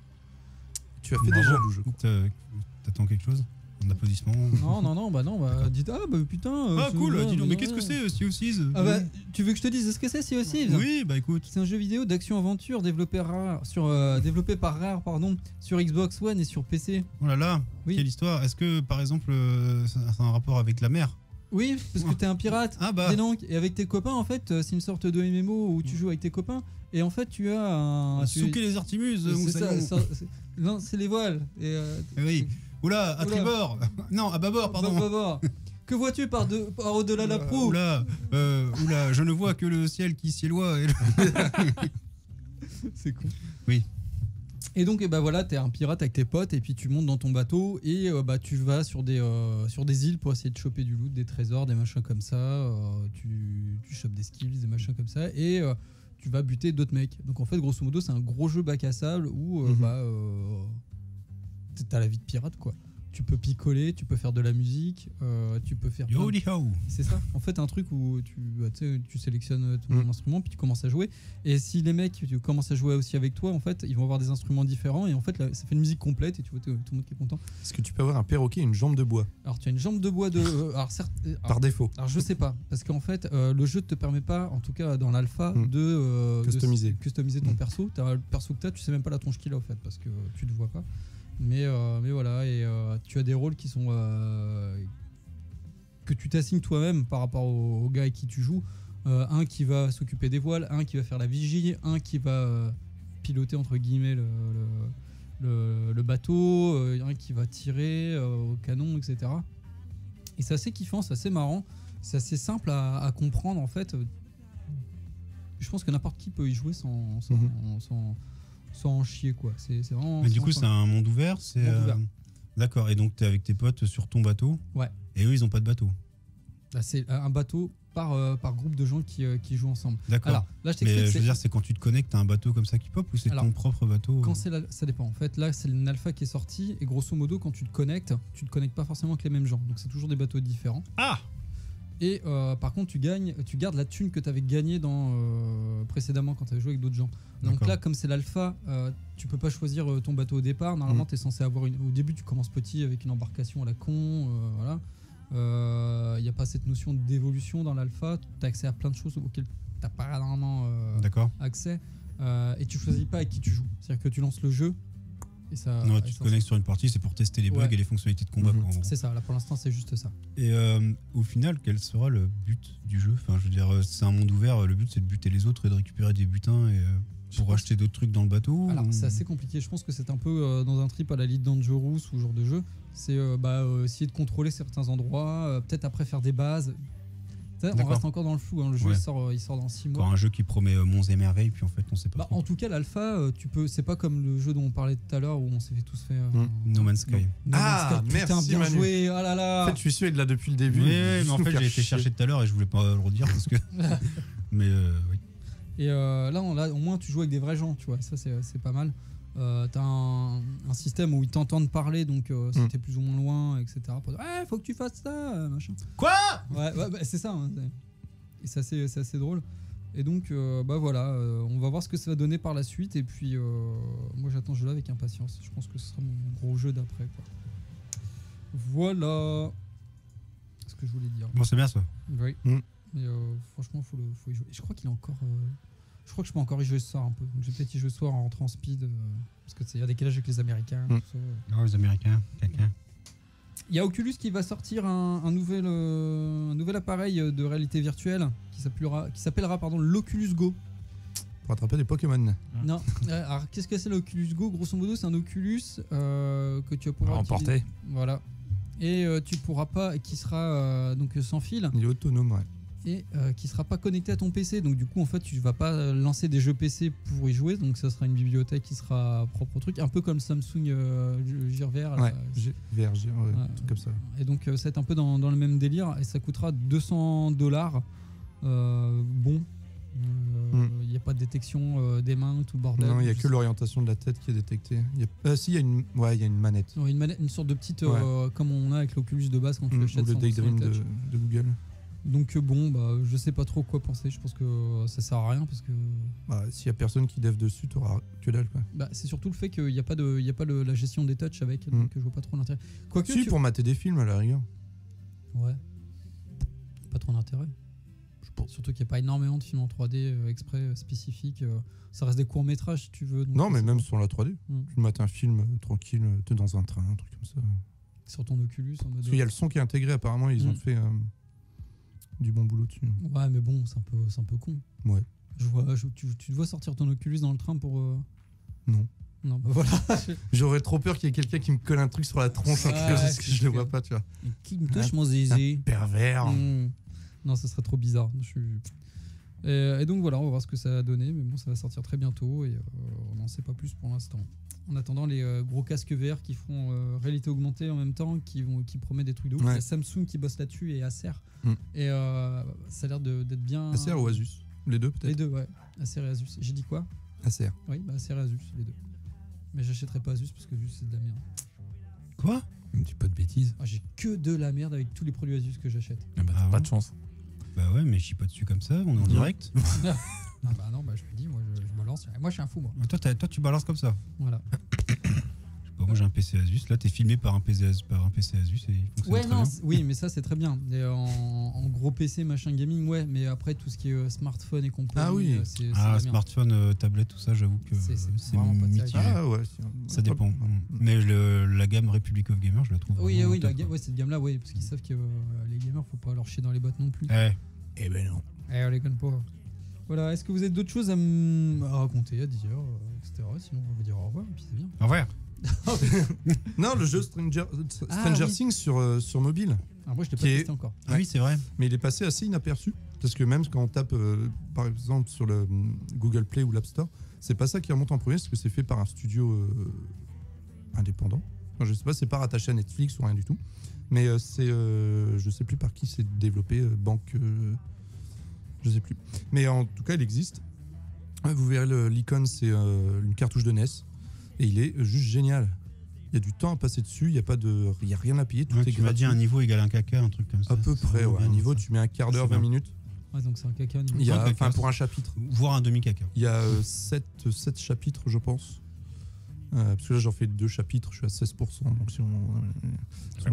Tu as fait déjà le jeu. T'attends quelque chose? Un applaudissement? Non, dites putain. Cool, dis donc, mais qu'est-ce que c'est Sea of Thieves? Tu veux que je te dise ce que c'est Sea of Thieves? Oui, écoute. C'est un jeu vidéo d'action-aventure développé par Rare sur Xbox One et sur PC. Oh là là, quelle histoire. Est-ce que par exemple, ça a un rapport avec la mer? Oui, parce que t'es un pirate. Et avec tes copains, en fait, c'est une sorte de MMO où tu joues avec tes copains. Et en fait, tu as un. Souquer les artimuses. Non, c'est les voiles. Oui. Oula, à tribord. Non, à bâbord, pardon. Bâbord. Que vois-tu par au-delà de la proue? Oula, je ne vois que le ciel qui ciéloie. C'est cool. Oui. Et donc, voilà, t'es un pirate avec tes potes et puis tu montes dans ton bateau et tu vas sur des îles pour essayer de choper du loot, des trésors, des machins comme ça. Tu chopes des skills, des machins comme ça et tu vas buter d'autres mecs. Donc en fait, grosso modo, c'est un gros jeu bac à sable où t'as la vie de pirate, quoi. Tu peux picoler, tu peux faire de la musique, tu peux faire. C'est ça. En fait, un truc où tu sélectionnes ton instrument puis tu commences à jouer. Et si les mecs tu commences à jouer aussi avec toi, en fait, ils vont avoir des instruments différents et en fait, là, ça fait une musique complète et tu vois tout le monde qui est content. Est-ce que tu peux avoir un perroquet et une jambe de bois? Alors, tu as une jambe de bois par défaut. Alors, je sais pas parce qu'en fait, le jeu te permet pas, en tout cas dans l'alpha, de customiser ton perso. T'as le perso que tu sais même pas la tronche qu'il a en fait parce que tu te vois pas. Mais voilà, et tu as des rôles qui sont que tu t'assignes toi-même par rapport au gars avec qui tu joues. Un qui va s'occuper des voiles, un qui va faire la vigie, un qui va piloter entre guillemets le bateau, un qui va tirer au canon, etc. Et c'est assez kiffant, c'est assez marrant, c'est assez simple à comprendre en fait. Je pense que n'importe qui peut y jouer sans en chier, quoi. C'est vraiment. Mais du coup, c'est un monde ouvert. D'accord. Et donc, t'es avec tes potes sur ton bateau. Ouais. Et eux, ils ont pas de bateau. Là, c'est un bateau par groupe de gens qui jouent ensemble. D'accord. Alors, là, je t'explique. Mais je veux dire, c'est quand tu te connectes à un bateau comme ça qui pop ou c'est ton propre bateau? Quand ça dépend. En fait, là, c'est une alpha qui est sortie et grosso modo, quand tu te connectes pas forcément avec les mêmes gens. Donc, c'est toujours des bateaux différents. Ah. Et par contre, tu gardes la thune que tu avais gagnée précédemment quand tu avais joué avec d'autres gens. Donc là, comme c'est l'alpha, tu peux pas choisir ton bateau au départ. Normalement, tu es censé avoir au début, tu commences petit avec une embarcation à la con. Voilà. Il n'y a pas cette notion d'évolution dans l'alpha. Tu as accès à plein de choses auxquelles tu n'as pas normalement accès. Et tu choisis pas avec qui tu joues. C'est-à-dire que tu lances le jeu. Et ça, non, tu te connectes sur une partie, c'est pour tester les bugs et les fonctionnalités de combat. C'est ça, là pour l'instant c'est juste ça. Et au final, quel sera le but du jeu? Enfin, je veux dire, c'est un monde ouvert, le but c'est de buter les autres et de récupérer des butins et pour acheter d'autres trucs dans le bateau. Alors c'est assez compliqué, je pense que c'est un peu dans un trip à la Elite Dangerous ou ce genre de jeu. C'est essayer de contrôler certains endroits, peut-être après faire des bases. On reste encore dans le flou, hein. Le jeu il sort dans 6 mois. Encore un jeu qui promet monts et merveilles, puis en fait on sait pas. En tout cas, l'alpha, c'est pas comme le jeu dont on parlait tout à l'heure où on s'est tous fait. No Man's Sky. Merci, bien Manu. joué. Oh là là. En fait, je suis sûr, il est là depuis le début. Oui, mais en fait, j'ai été chercher tout à l'heure et je voulais pas le redire parce que. Mais oui. Et là, au moins, tu joues avec des vrais gens, tu vois. Ça, c'est pas mal. T'as un système où ils t'entendent parler, donc si t'es plus ou moins loin, etc. Pour dire, faut que tu fasses ça, machin. Quoi? Ouais, c'est ça. Hein, et c'est assez drôle. Et donc, voilà, on va voir ce que ça va donner par la suite. Et puis, moi, j'attends ce jeu-là avec impatience. Je pense que ce sera mon gros jeu d'après, quoi. Voilà ce que je voulais dire. Bon, c'est bien ça. Oui. Mais franchement, faut y jouer. Et je crois qu'il est encore. Je crois que je peux encore y jouer ce soir un peu. Donc, je vais peut-être y jouer ce soir en rentrant en speed. Parce que il y a décalage avec les Américains. Tout ça. Non, les Américains, quelqu'un. Il y a Oculus qui va sortir un nouvel appareil de réalité virtuelle qui s'appellera l'Oculus Go. Pour attraper des Pokémon. Non. Alors, qu'est-ce que c'est l'Oculus Go? Grosso modo, c'est un Oculus que tu vas pouvoir emporter. Voilà. Et tu pourras pas, qui sera donc sans fil. Il est autonome, ouais. Et qui sera pas connecté à ton PC. Donc du coup, en fait, tu vas pas lancer des jeux PC pour y jouer. Donc ça sera une bibliothèque qui sera propre au truc, un peu comme Samsung Gear VR. Ouais, VR, un truc comme ça. Et donc ça va être un peu dans le même délire et ça coûtera $200. Bon. Il n'y a pas de détection des mains, tout le bordel. Non, il n'y a que l'orientation de la tête qui est détectée. Si, il y a une manette. Une sorte de petite, comme on a avec l'Oculus de base quand tu l'achètes. Ou le Daydream de Google. Donc je sais pas trop quoi penser. Je pense que ça sert à rien parce que. S'il y a personne qui dev dessus, t'auras que dalle, quoi. C'est surtout le fait qu'il n'y a pas la gestion des touches avec, donc je vois pas trop l'intérêt. Quoique pour mater des films à la rigueur. Ouais. Pas trop d'intérêt. Surtout qu'il n'y a pas énormément de films en 3D exprès spécifiques. Ça reste des courts-métrages si tu veux. Donc non, mais même sur la 3D. Tu mates un film tranquille, t'es dans un train, un truc comme ça. Sur ton Oculus. Parce qu'il y a le son qui est intégré, apparemment, ils ont fait du bon boulot dessus. Ouais, mais bon, c'est un peu con. Ouais. Tu te vois sortir ton Oculus dans le train pour. Non. Non, voilà. J'aurais trop peur qu'il y ait quelqu'un qui me colle un truc sur la tronche parce que je le vois pas, tu vois. Et qui me touche mon zézé? Pervers. Non, ça serait trop bizarre. Et donc voilà, on va voir ce que ça va donner. Mais bon, ça va sortir très bientôt et on n'en sait pas plus pour l'instant. En attendant, les gros casques VR qui feront réalité augmentée en même temps, qui promettent des trucs de ouf. Il y a Samsung qui bosse là-dessus et Acer. Et ça a l'air d'être bien. Acer ou Asus? Les deux, peut-être? Les deux, ouais. Acer et Asus. J'ai dit quoi? Acer. Oui, Acer et Asus, les deux. Mais j'achèterai pas Asus parce que Asus, c'est de la merde. Quoi? Ne dis pas de bêtises. J'ai que de la merde avec tous les produits Asus que j'achète. Pas de chance. Bah ouais, mais je suis pas dessus comme ça, on est en direct. Non, je me dis, moi je me lance. Moi je suis un fou, moi. Toi tu balances comme ça. Voilà. Moi j'ai un PC Asus, là t'es filmé par un PC Asus et il fonctionne très bien. Oui, mais ça c'est très bien. Et en gros PC, machin gaming, ouais, mais après tout ce qui est smartphone et compagnie. Smartphone, tablette, tout ça, j'avoue que c'est mitigé. Ça dépend. Mais la gamme Republic of Gamers, je la trouve. Oui, cette gamme-là, oui, parce qu'ils savent que les gamers, faut pas leur chier dans les bottes non plus. Eh ben non. On les connaît pas. Voilà, est-ce que vous avez d'autres choses à raconter, à dire, etc. Sinon, on va vous dire au revoir, et puis c'est bien. Au revoir. Non, le jeu Stranger Things sur mobile. Alors moi je l'ai pas testé encore. Ah oui, c'est vrai. Mais il est passé assez inaperçu. Parce que même quand on tape par exemple sur le Google Play ou l'App Store, c'est pas ça qui remonte en premier, parce que c'est fait par un studio indépendant. Enfin, je sais pas, c'est pas rattaché à Netflix ou rien du tout. Mais je sais plus par qui c'est développé, banque, je sais plus. Mais en tout cas, il existe. Vous verrez l'icône, c'est une cartouche de NES. Et il est juste génial. Il y a du temps à passer dessus, il y a rien à payer, tout est gratuit. Tu m'as dit un niveau égale un caca, un truc comme ça. À peu près, ouais. Un niveau, tu mets un quart d'heure, 20 minutes. Ouais, donc c'est un caca. Pour un chapitre. Voire un demi-caca. Il y a 7 chapitres, je pense. Parce que là, j'en fais 2 chapitres, je suis à 16%. Donc si on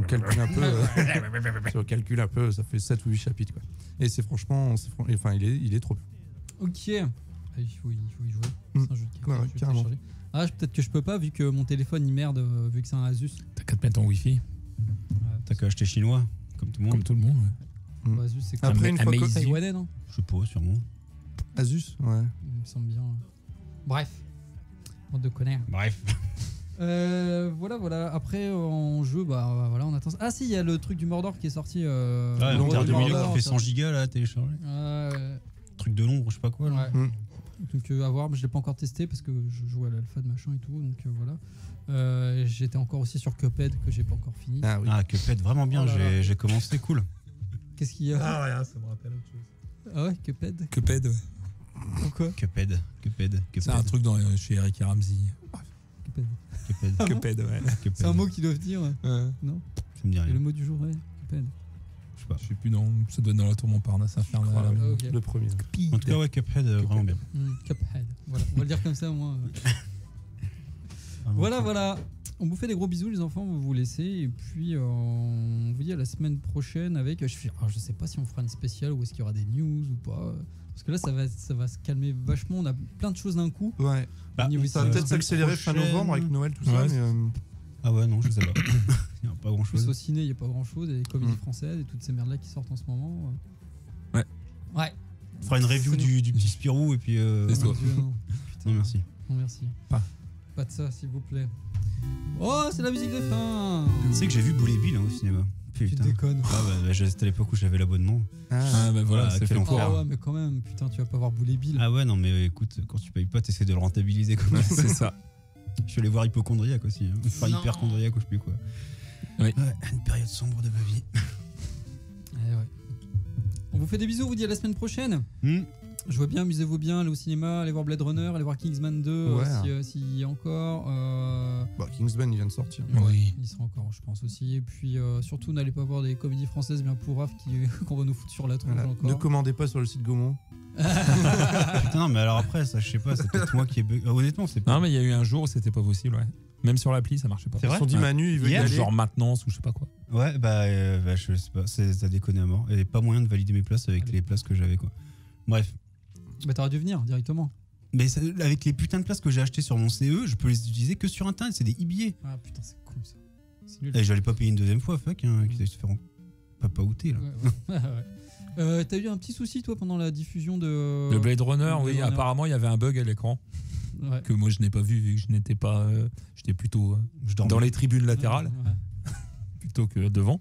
calcule un peu, ça fait 7 ou 8 chapitres, quoi. Et c'est franchement, il est trop bien. Ok. Il faut y jouer. C'est un jeu de carrément. Peut-être que je peux pas vu que mon téléphone il merde vu que c'est un Asus. T'as qu'à te mettre en Wi-Fi. T'as qu'à acheter chinois, comme tout le monde. Comme tout le monde, ouais. Asus, c'est quoi? Après, une fois que taïwanais, non? Je sais pas, sûrement. Asus, ouais. Il me semble bien. Bref. Bande de connards. Bref. Voilà. Après, en jeu, voilà, on attend ça. Ah si, il y a le truc du Mordor qui est sorti. Terre de milieu qui fait 100 gigas là, téléchargé. Truc de l'ombre, je sais pas quoi. Là. Ouais. Donc à voir, mais je l'ai pas encore testé parce que je joue à l'alpha de machin et tout, donc voilà. J'étais encore aussi sur Cuphead que j'ai pas encore fini. Ah oui. Cuphead, vraiment bien, j'ai commencé, cool. Qu'est-ce qu'il y a? Rien, ça me rappelle autre chose. Ah ouais, Cuphead, ouais. Pourquoi? Cuphead. C'est un truc chez Eric et Ramsey. Cuphead, ouais. C'est un mot qu'ils doivent dire. Non. Ça me dit Et rien. le mot du jour, ouais. Cuphead. Je sais plus, non. Ça doit être dans la tour Montparnasse infernale. Ok. Le premier. En tout cas, ouais, Cuphead, vraiment bien. Cuphead. Voilà. On va le dire comme ça au moins. Voilà. On vous fait des gros bisous les enfants, on va vous laisser et puis on vous dit à la semaine prochaine avec. Alors, je sais pas si on fera une spéciale ou est-ce qu'il y aura des news ou pas. Parce que là ça va se calmer vachement, on a plein de choses d'un coup. Ouais. Ça va peut-être s'accélérer fin novembre avec Noël, tout ça. Mais Ah ouais, non, je sais pas. Il n'y a pas grand chose. Au ciné, il n'y a pas grand chose. Il y a des comédies françaises et toutes ces merdes là qui sortent en ce moment. Ouais. On fera une review du petit Spirou et puis. C'est toi. Non, merci. Non, merci. Pas de ça, s'il vous plaît. Oh, c'est la musique de fin. Tu sais que j'ai vu Bully Bill au cinéma. Putain. Tu déconnes. Ah bah, c'était à l'époque où j'avais l'abonnement. Ah bah voilà, c'est fait encore. Ah ouais, mais quand même, putain, tu vas pas voir Bully Bill. Ah ouais, non, mais écoute, quand tu payes pas, t'essaies de le rentabiliser comme ça. C'est ça. Je suis allé voir Hypochondriac aussi. Enfin, Hyperchondriac, ou je sais plus quoi. Oui. Ouais, une période sombre de ma vie. Ouais. On vous fait des bisous, on vous dit à la semaine prochaine. Je vois bien, amusez-vous bien, allez au cinéma, allez voir Blade Runner, allez voir Kingsman 2 s'il y a encore. Kingsman il vient de sortir. Oui. Il sera encore, je pense aussi. Et puis surtout, n'allez pas voir des comédies françaises bien pourraves qu'on va nous foutre sur la tronche encore. Ne commandez pas sur le site Gaumont. Putain, non, mais alors après, ça, je sais pas, c'est peut-être moi qui ai bug. Honnêtement, c'est pas. Non, mais il y a eu un jour où c'était pas possible, ouais. Même sur l'appli, ça marchait pas. C'est vrai. Ils se sont dit Manu, il veut y aller. Genre maintenance ou je sais pas quoi. Ouais, je sais pas, ça déconne à mort. Il n'y avait pas moyen de valider mes places avec les places que j'avais, quoi. Bref. Bah, t'aurais dû venir directement. Mais avec les putains de places que j'ai achetées sur mon CE, je peux les utiliser que sur internet, c'est des e-billets. Ah putain, c'est con ça. C'est nul. Et j'allais pas payer une deuxième fois, fuck, qu'ils allaient se faire pas outer là. Ouais. T'as eu un petit souci toi pendant la diffusion de. Le Blade Runner, oui, apparemment il y avait un bug à l'écran. Ouais. Que moi je n'ai pas vu que je n'étais pas. J'étais plutôt dans les tribunes latérales plutôt que devant.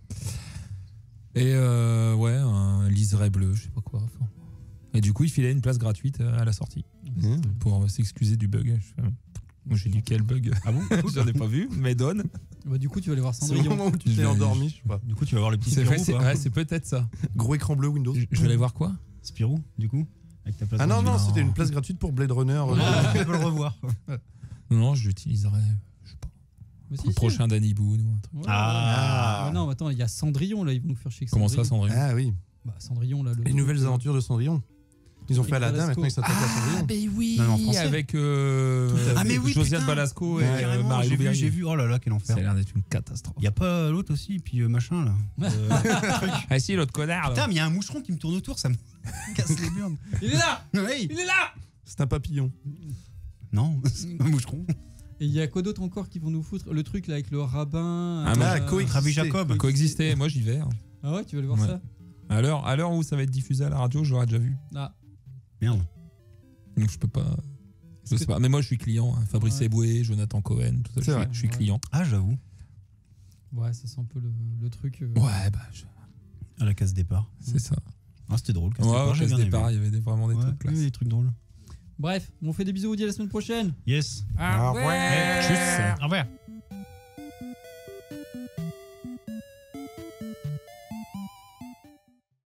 Et un liseré bleu, je sais pas quoi. Enfin. Et du coup, il filait une place gratuite à la sortie pour s'excuser du bug. Moi j'ai dit quel bug. Ah bon? J'en ai pas vu, mais donne. Bah, du coup, tu vas aller voir C'est le Cendrillon. moment où tu t'es endormi, je sais pas. Du coup, tu vas voir le petit C'est Spirou. c'est peut-être ça. Gros écran bleu Windows. Je vais aller voir quoi? Spirou, du coup, avec ta place. Ah non, c'était une place gratuite pour Blade Runner. Tu peux le revoir. Non, je l'utiliserai. Je sais pas. Mais Le prochain Danny Boone ou un truc. Ouais. Non, attends, il y a Cendrillon là, ils vont nous faire chier. Comment ça, Cendrillon? Ah oui. Bah, Cendrillon là. Les nouvelles aventures de Cendrillon. Ils ont fait Aladdin, maintenant ils s'attaquent à Cendrillon. Mais oui, Non, mais en français. avec mais oui, Josiane putain. Balasco et Carrément, Marie-Lou Berry. j'ai vu. Oh là là, quel enfer. Ça a l'air d'être une catastrophe. Y a pas l'autre aussi, puis machin là. Ah si, l'autre connard. Putain, mais y a un moucheron qui me tourne autour, ça me casse les burnes. Il est là. Oui. Il est là. C'est un papillon. Non, c'est un moucheron. Et il y a quoi d'autre encore qui vont nous foutre? Le truc là avec le rabbin. Rabbi Jacob. Coexister, moi j'y vais. Ah ouais, tu vas aller voir ça? À l'heure où ça va être diffusé à la radio, j'aurais déjà vu. Ah. Merde. Donc je peux pas. Je sais pas. Mais moi je suis client. Fabrice Eboué, Jonathan Cohen, tout ça. Je suis client. Ah, j'avoue. Ouais, ça sent un peu le truc. Ouais, bah. À la case départ. C'est ça. Ah, c'était drôle. Case départ, il y avait vraiment des trucs classe. Oui, des trucs drôles. Bref, on fait des bisous, on vous dit à la semaine prochaine. Yes. Au revoir. Tchuss. Au revoir.